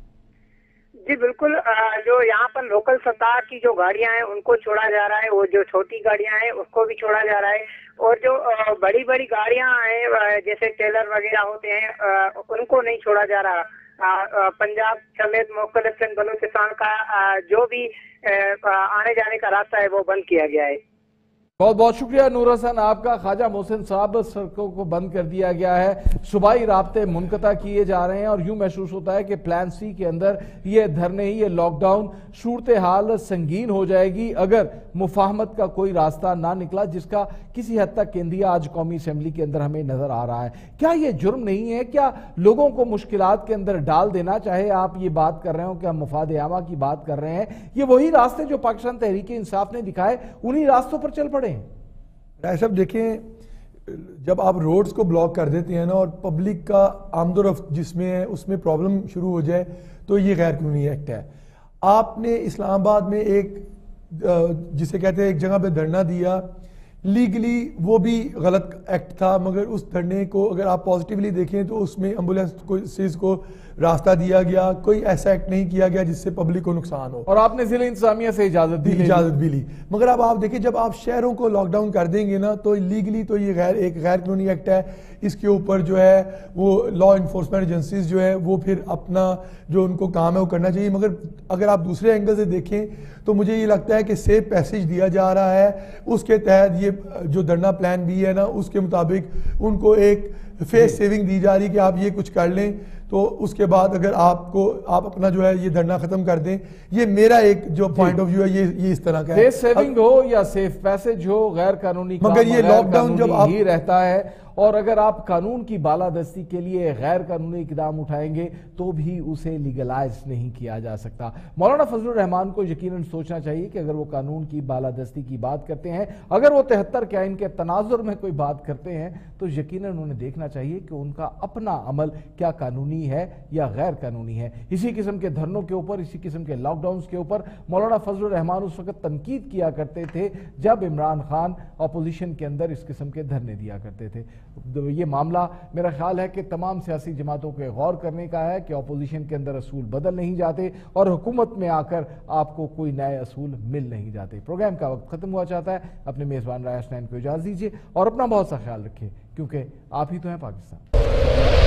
जी बिल्कुल, जो यहाँ पर लोकल सतह की जो गाड़ियां हैं उनको छोड़ा जा रहा है, वो जो छोटी गाड़ियां हैं उसको भी छोड़ा जा रहा है, और जो बड़ी बड़ी गाड़ियां हैं जैसे टेलर वगैरह होते हैं उनको नहीं छोड़ा जा रहा। पंजाब समेत मुख्तलिफ सिंध बलूचिस्तान का जो भी आने जाने का रास्ता है वो बंद किया गया है।
बहुत बहुत शुक्रिया नूर हसन आपका। ख्वाजा मोहसिन साहब, सड़कों को बंद कर दिया गया है, सूबाई राब्ते मुनक़ता किए जा रहे हैं और यूं महसूस होता है कि प्लान सी के अंदर ये धरने, ये लॉकडाउन, सूरत हाल संगीन हो जाएगी अगर मुफाहमत का कोई रास्ता ना निकला, जिसका किसी हद तक केंद्रीय आज कौमी असेंबली के अंदर हमें नजर आ रहा है। क्या ये जुर्म नहीं है? क्या लोगों को मुश्किलात के अंदर डाल देना, चाहे आप ये बात कर रहे हो कि हम मुफाद आमा की बात कर रहे हैं, ये वही रास्ते जो पाकिस्तान तहरीक इंसाफ ने दिखाए उन्हीं रास्तों पर चल पड़े?
साहब देखें, जब आप रोड्स को ब्लॉक कर देते हैं ना और पब्लिक का आमदोरफ्त जिसमें है उसमें प्रॉब्लम शुरू हो जाए तो ये गैर कानूनी एक्ट है। आपने इस्लामाबाद में एक जिसे कहते हैं एक जगह पे धरना दिया, लीगली वो भी गलत एक्ट था, मगर उस धरने को अगर आप पॉजिटिवली देखें तो उसमें एम्बुलेंस को रास्ता दिया गया, कोई ऐसा एक्ट नहीं किया गया जिससे पब्लिक को नुकसान हो।
और आपने जिला इंतजामिया से इजाजत भी ली।
मगर अब आप देखिए, जब आप शहरों को लॉकडाउन कर देंगे ना तो लीगली तो ये एक गैर कानूनी एक्ट है। इसके ऊपर जो है वो लॉ इन्फोर्समेंट एजेंसीज जो है वो फिर अपना जो उनको काम है वो करना चाहिए। मगर अगर आप दूसरे एंगल से देखें तो मुझे ये लगता है कि सेफ पैसेज दिया जा रहा है, उसके तहत ये जो धरना प्लान भी है ना उसके मुताबिक उनको एक फेस सेविंग दी जा रही कि आप ये कुछ कर लें तो उसके बाद अगर आप अपना जो है ये धरना खत्म कर दें। ये मेरा एक जो पॉइंट ऑफ व्यू है ये इस तरह का है।
फेस सेविंग हो या सेफ पैसेज हो, गैर कानूनी
मगर ये लॉकडाउन जब आप
ही रहता है, और अगर आप कानून की बालादस्ती के लिए गैर कानूनी इकदाम उठाएंगे तो भी उसे लीगलाइज नहीं किया जा सकता। मौलाना फजलुर रहमान को यकीनन सोचना चाहिए कि अगर वो कानून की बालादस्ती की बात करते हैं, अगर वो 73 के आइन के तनाजुर में कोई बात करते हैं तो यकीनन उन्हें देखना चाहिए कि उनका अपना अमल क्या कानूनी है या गैर कानूनी है। इसी किस्म के धरनों के ऊपर, इसी किस्म के लॉकडाउन के ऊपर मौलाना फजलुर रहमान उस वक्त तनकीद किया करते थे जब इमरान खान अपोजिशन के अंदर इस किस्म के धरने दिया करते थे। ये मामला मेरा ख्याल है कि तमाम सियासी जमातों के गौर करने का है कि अपोजिशन के अंदर असूल बदल नहीं जाते और हुकूमत में आकर आपको कोई नए असूल मिल नहीं जाते। प्रोग्राम का वक्त खत्म हुआ चाहता है। अपने मेजबान राय हसनैन को इजाजत दीजिए और अपना बहुत सा ख्याल रखिए, क्योंकि आप ही तो हैं पाकिस्तान।